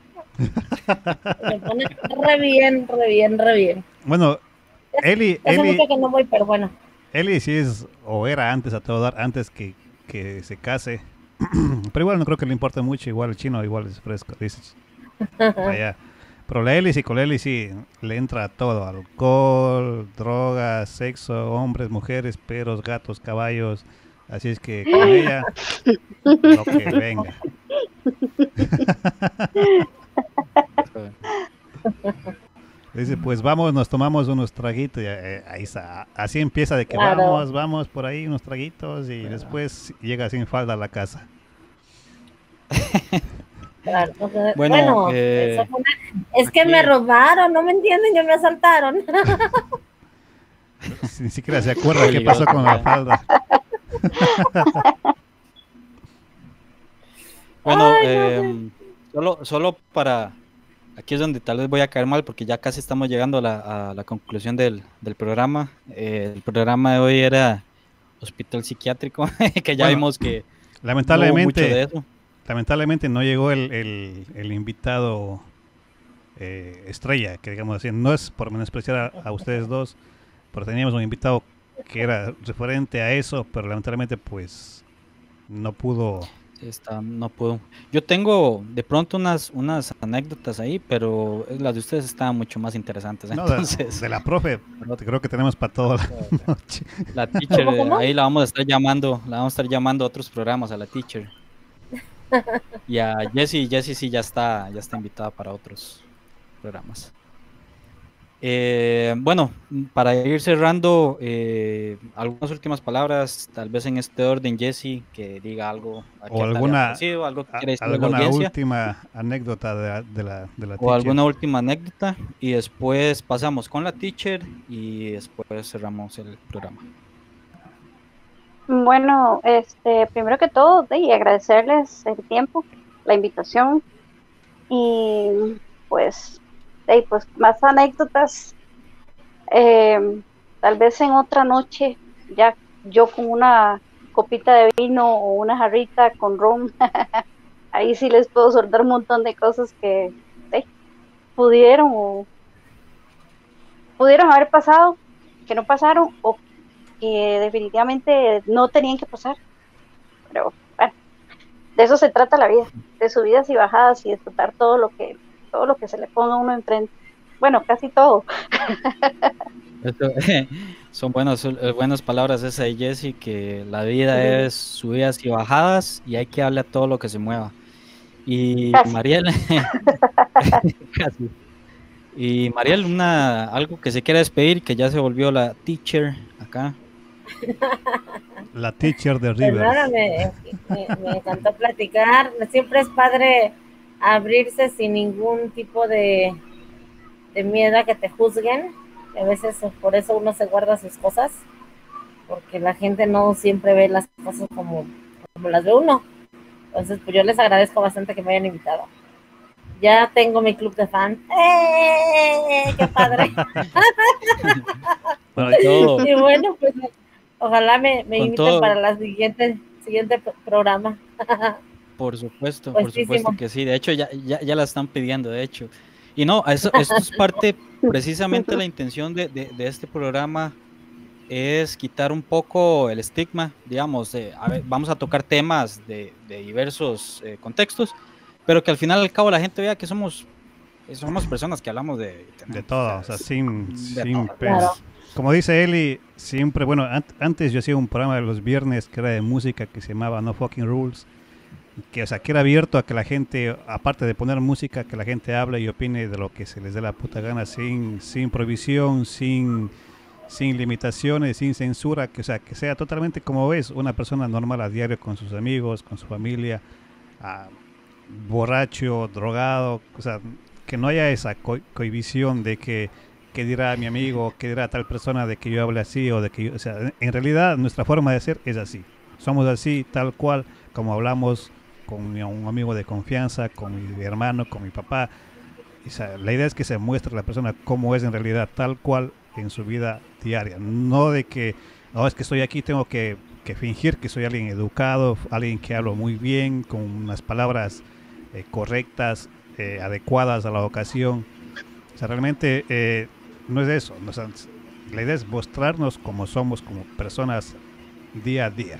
Se pone re bien, re bien, re bien. Bueno, Eli, Hace Eli, mucho que no voy, pero bueno. Eli sí es, o era antes a todo dar, antes que, que se case. Pero igual no creo que le importe mucho, igual el chino igual es fresco, dices. Allá. Pero la Eli sí, con la Eli sí le entra todo, alcohol, drogas, sexo, hombres, mujeres, perros, gatos, caballos. Así es que con ella, lo que venga. Dice, pues vamos, nos tomamos unos traguitos y eh, ahí está. Así empieza de que Claro. vamos, vamos por ahí unos traguitos y después llega sin falda a la casa. Claro, porque- Bueno, bueno, eh, eso fue una- es que aquí- me robaron, no me entienden, ya me asaltaron. Ni siquiera se acuerda qué pasó con la falda. Bueno, Ay, no em, solo, solo para... Aquí es donde tal vez voy a caer mal porque ya casi estamos llegando a la, a la conclusión del, del programa. Eh, el programa de hoy era hospital psiquiátrico, que ya Bueno, vimos que no hubo mucho de Lamentablemente, eso. lamentablemente no llegó el, el, el invitado eh, estrella, que digamos así, no es por menospreciar a, a ustedes dos, pero teníamos un invitado que era referente a eso, pero lamentablemente pues no pudo. Está, no puedo. Yo tengo de pronto unas, unas anécdotas ahí, pero las de ustedes estaban mucho más interesantes. No, de, Entonces, de la profe, creo que tenemos para toda la noche. la teacher, ¿Cómo, cómo? ahí la vamos a estar llamando, la vamos a estar llamando a otros programas, a la teacher. Y a Jessie, Jessie sí ya está, ya está invitada para otros programas. Eh, bueno, para ir cerrando, eh, algunas últimas palabras, tal vez en este orden, Jessie, que diga algo aquí O a tal alguna, parecido, algo que a- quiera decir a la alguna audiencia, última anécdota de la, de la, de la o teacher. alguna última anécdota, y después pasamos con la teacher y después cerramos el programa. Bueno, este, primero que todo, de, y agradecerles el tiempo, la invitación y pues, de, pues más anécdotas. Eh, tal vez en otra noche, ya yo con una copita de vino o una jarrita con ron, ahí sí les puedo soltar un montón de cosas que de, pudieron o pudieron haber pasado, que no pasaron o que definitivamente no tenían que pasar. Pero bueno, de eso se trata la vida, de subidas y bajadas y disfrutar todo lo que todo lo que se le ponga a uno enfrente. Bueno, casi todo. Esto, son buenas, buenas palabras esa de Jesse, que la vida es subidas y bajadas y hay que darle a todo lo que se mueva. Y Casi. Mariel, casi. Y Mariel, una, algo que se quiera despedir, que ya se volvió la teacher acá. La teacher de Pues Rivers. nada, me, me, me encantó platicar. Siempre es padre abrirse sin ningún tipo de, de miedo a que te juzguen. A veces por eso uno se guarda sus cosas, porque la gente no siempre ve las cosas como, como las ve uno. Entonces, pues yo les agradezco bastante que me hayan invitado. Ya tengo mi club de fan. ¡Eh! ¡Qué padre! Bueno, todo, y bueno, pues ojalá me, me Con inviten todo. para la siguiente, siguiente pro- programa. por supuesto, por Puestísimo. supuesto que sí. De hecho, ya, ya, ya la están pidiendo, de hecho. Y no, eso, esto es parte, precisamente la intención de, de, de este programa es quitar un poco el estigma, digamos, de, a ver, vamos a tocar temas de, de diversos eh, contextos, pero que al final al cabo la gente vea que somos, somos personas que hablamos de... De todo, o sea, sin, de sin todo. peso. Claro. Como dice Eli, siempre, bueno, an- antes yo hacía un programa de los viernes que era de música que se llamaba No Fucking Rules, que, o sea, que era abierto a que la gente, aparte de poner música, que la gente hable y opine de lo que se les dé la puta gana, sin, sin provisión, sin, sin limitaciones, sin censura, que, o sea, que sea totalmente como es, una persona normal a diario con sus amigos, con su familia, ah, borracho, drogado, o sea, que no haya esa co- cohibición de que, que dirá mi amigo, que dirá tal persona de que yo hable así o de que yo, o sea, en realidad nuestra forma de ser es así. Somos así, tal cual, como hablamos con mi- un amigo de confianza, con mi hermano, con mi papá. O sea, la idea es que se muestre la persona cómo es en realidad, tal cual en su vida diaria. No de que, no, es que estoy aquí, tengo que, que fingir que soy alguien educado, alguien que hablo muy bien, con unas palabras eh, correctas, eh, adecuadas a la ocasión. O sea, realmente eh, no es eso. O sea, la idea es mostrarnos como somos, como personas día a día.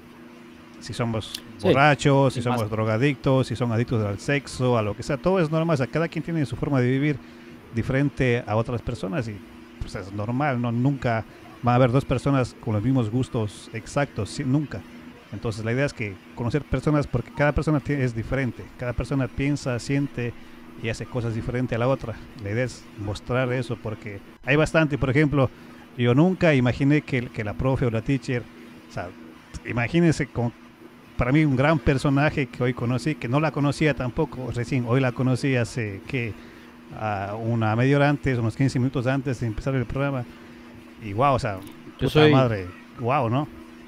Si somos Sí, borrachos, si sin más. somos drogadictos, si son adictos al sexo, a lo que sea, todo es normal. O sea, cada quien tiene su forma de vivir diferente a otras personas y pues es normal, ¿no? Nunca va a haber dos personas con los mismos gustos exactos, sí, nunca. Entonces la idea es que conocer personas, porque cada persona tiene- es diferente, cada persona piensa, siente y hace cosas diferentes a la otra. La idea es mostrar eso porque hay bastante, por ejemplo, yo nunca imaginé que, que la profe o la teacher, o sea, imagínense con, para mí un gran personaje que hoy conocí, que no la conocía tampoco, recién hoy la conocí hace que uh, una media hora antes, unos quince minutos antes de empezar el programa. Y wow, o sea, Yo puta soy, madre, wow, ¿no?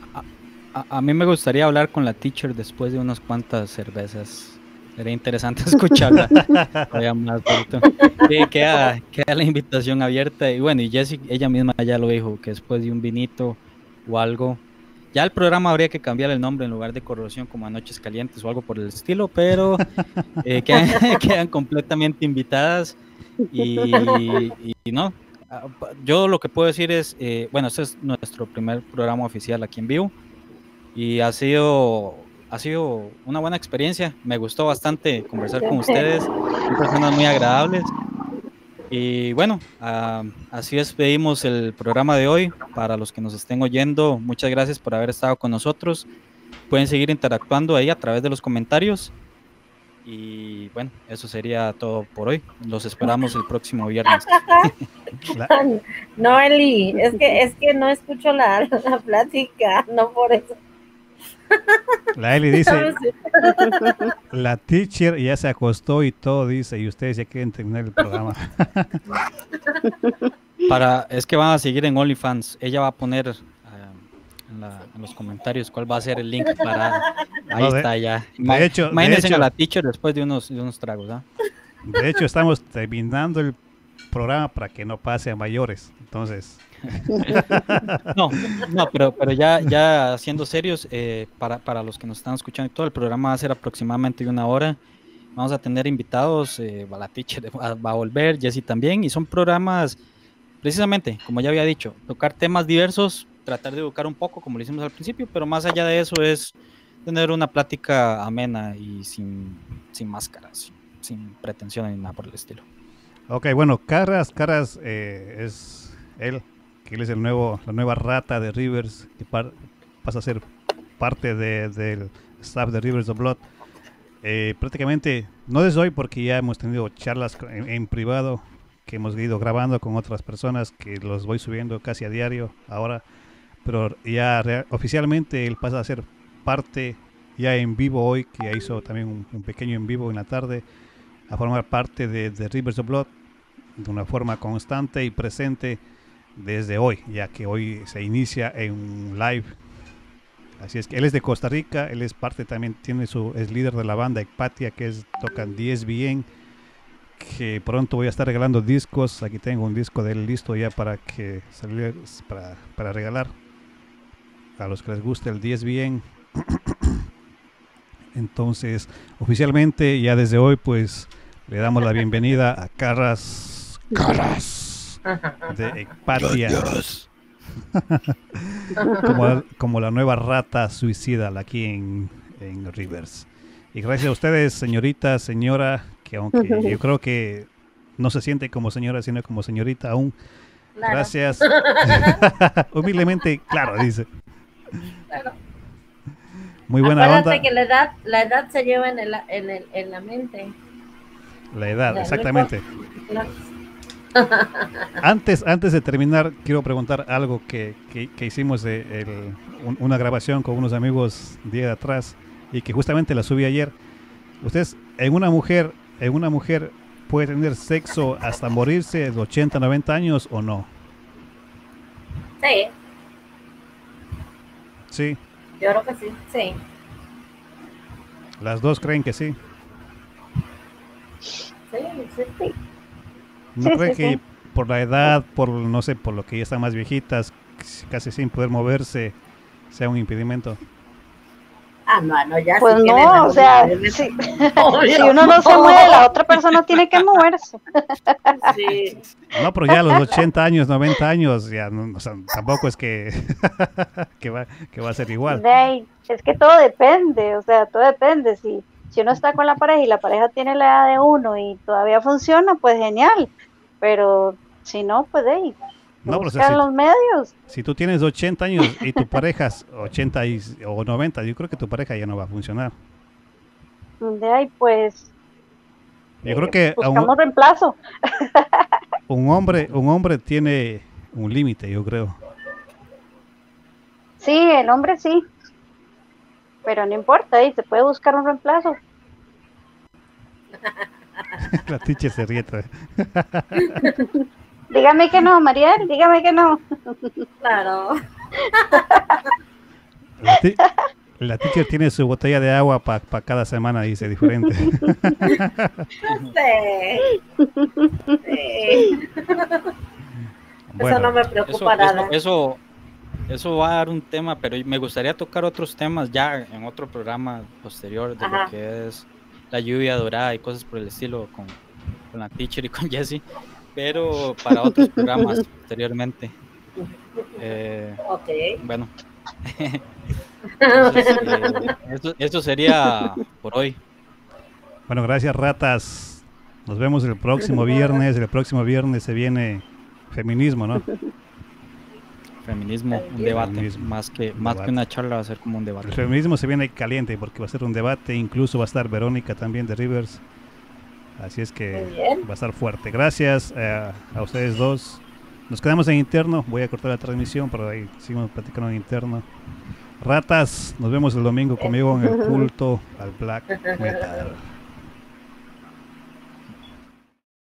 a, a mí me gustaría hablar con la teacher después de unas cuantas cervezas. Sería interesante escucharla todavía más. ¿Cierto? Sí, queda, queda la invitación abierta. Y bueno, y Jessie, ella misma ya lo dijo, que después de un vinito o algo, ya el programa habría que cambiar el nombre en lugar de Corrosión como a Noches Calientes o algo por el estilo, pero eh, quedan, quedan completamente invitadas. Y, y no, ah, pa- yo lo que puedo decir es, eh, bueno, este es nuestro primer programa oficial aquí en vivo y ha sido, ha sido una buena experiencia. Me gustó bastante conversar con ustedes, son personas muy agradables. Y bueno, ah, así despedimos el programa de hoy. Para los que nos estén oyendo, muchas gracias por haber estado con nosotros. Pueden seguir interactuando ahí a través de los comentarios. Y bueno, eso sería todo por hoy. Los esperamos el próximo viernes. La, No, Eli, es que, es que no escucho la, la plática, no por eso. la Eli dice, la teacher ya se acostó y todo dice, y ustedes ya quieren terminar el programa. Para, es que van a seguir en OnlyFans. Ella va a poner uh, en, la, en los comentarios cuál va a ser el link para. Ahí No, de, está ya. de hecho, Imagínense de hecho, a la teacher después de unos, de unos tragos. ¿eh? De hecho, estamos terminando el programa para que no pase a mayores. Entonces. No, no, pero, pero ya, ya siendo serios, eh, para, para los que nos están escuchando, todo el programa va a ser aproximadamente una hora. Vamos a tener invitados, eh, la teacher va, va a volver, Jessie también, y son programas, precisamente, como ya había dicho, tocar temas diversos, tratar de educar un poco, como lo hicimos al principio, pero más allá de eso es tener una plática amena y sin, sin máscaras, sin, sin pretensión ni nada por el estilo. Ok, bueno, Caras, Caras eh, es él, que él es el nuevo, la nueva rata de Rivers, que par, pasa a ser parte de, del staff de Rivers of Blood. Eh, prácticamente, no desde hoy, porque ya hemos tenido charlas en, en privado, que hemos ido grabando con otras personas, que los voy subiendo casi a diario ahora, pero ya real, oficialmente él pasa a ser parte ya en vivo hoy, que hizo también un, un pequeño en vivo en la tarde, a formar parte de, de Rivers of Blood de una forma constante y presente desde hoy, ya que hoy se inicia en un live. Así es que él es de Costa Rica, él es parte también, tiene su, es líder de la banda Ecpatia, que es, tocan diez bien, que pronto voy a estar regalando discos. Aquí tengo un disco de él listo ya para que salir, para, para regalar a los que les guste el diez bien. Entonces, oficialmente ya desde hoy pues le damos la bienvenida a Carras Carras de Ecpatia. como, como la nueva rata suicida aquí en, en Rivers. Y gracias a ustedes, señorita, señora, que aunque yo creo que no se siente como señora, sino como señorita aún. Claro. Gracias. Humildemente, claro, dice. Claro. Muy buena Acuérdate onda. que la edad, la edad se lleva en, el, en, el, en la mente. La edad, La exactamente. Claro. Antes, antes de terminar, quiero preguntar algo que, que, que hicimos de el, un, una grabación con unos amigos día de atrás y que justamente la subí ayer. ¿Ustedes en una mujer, en una mujer puede tener sexo hasta morirse de ochenta, noventa años o no? Sí. Sí. Yo creo que sí, sí. Las dos creen que sí. Sí, sí, sí. ¿No Sí, creen sí, que sí. por la edad, por no sé, por lo que ya están más viejitas, casi sin poder moverse, sea un impedimento? Ah, no, no, ya Pues sí tienen no, la o sea, movilidad. si, Obvio. si uno no se mueve, la otra persona tiene que moverse. Sí. No, pero ya a los ochenta años, noventa años, ya no, o sea, tampoco es que, que, va, que va a ser igual. De ahí, es que todo depende, o sea, todo depende. Si, si uno está con la pareja y la pareja tiene la edad de uno y todavía funciona, pues genial. Pero si no, pues de ahí, No, pero o sea, buscan si, los medios. si tú tienes ochenta años y tu pareja es ochenta y, o noventa, yo creo que tu pareja ya no va a funcionar. De ahí, pues, Yo eh, creo que a buscamos un, reemplazo. un hombre, un hombre tiene un límite, yo creo. Sí, el hombre sí. Pero no importa, ahí se puede buscar un reemplazo. La teacher se ríe. Dígame que no, Mariel, dígame que no. Claro. La, ti- la teacher tiene su botella de agua para pa cada semana, dice, diferente. Sí. Sí. Eso no me Eso, preocupa eso, nada. eso, eso va a dar un tema, pero me gustaría tocar otros temas ya en otro programa posterior de Ajá. lo que es la lluvia dorada y cosas por el estilo con, con la teacher y con Jessie, pero para otros programas posteriormente. Eh, Ok. bueno, entonces, eh, eso, eso sería por hoy. Bueno, gracias, ratas. Nos vemos el próximo viernes. El próximo viernes se viene feminismo, ¿no? Feminismo, un debate, Feminismo, más que un más debate. que una charla va a ser como un El debate. feminismo se viene caliente porque va a ser un debate. Incluso va a estar Verónica también de Rivers. Así es Muy que bien. va a estar fuerte. Gracias eh, a ustedes dos. Nos quedamos en interno. Voy a cortar la transmisión, pero ahí seguimos platicando en interno. Ratas, nos vemos el domingo conmigo en el culto al black metal.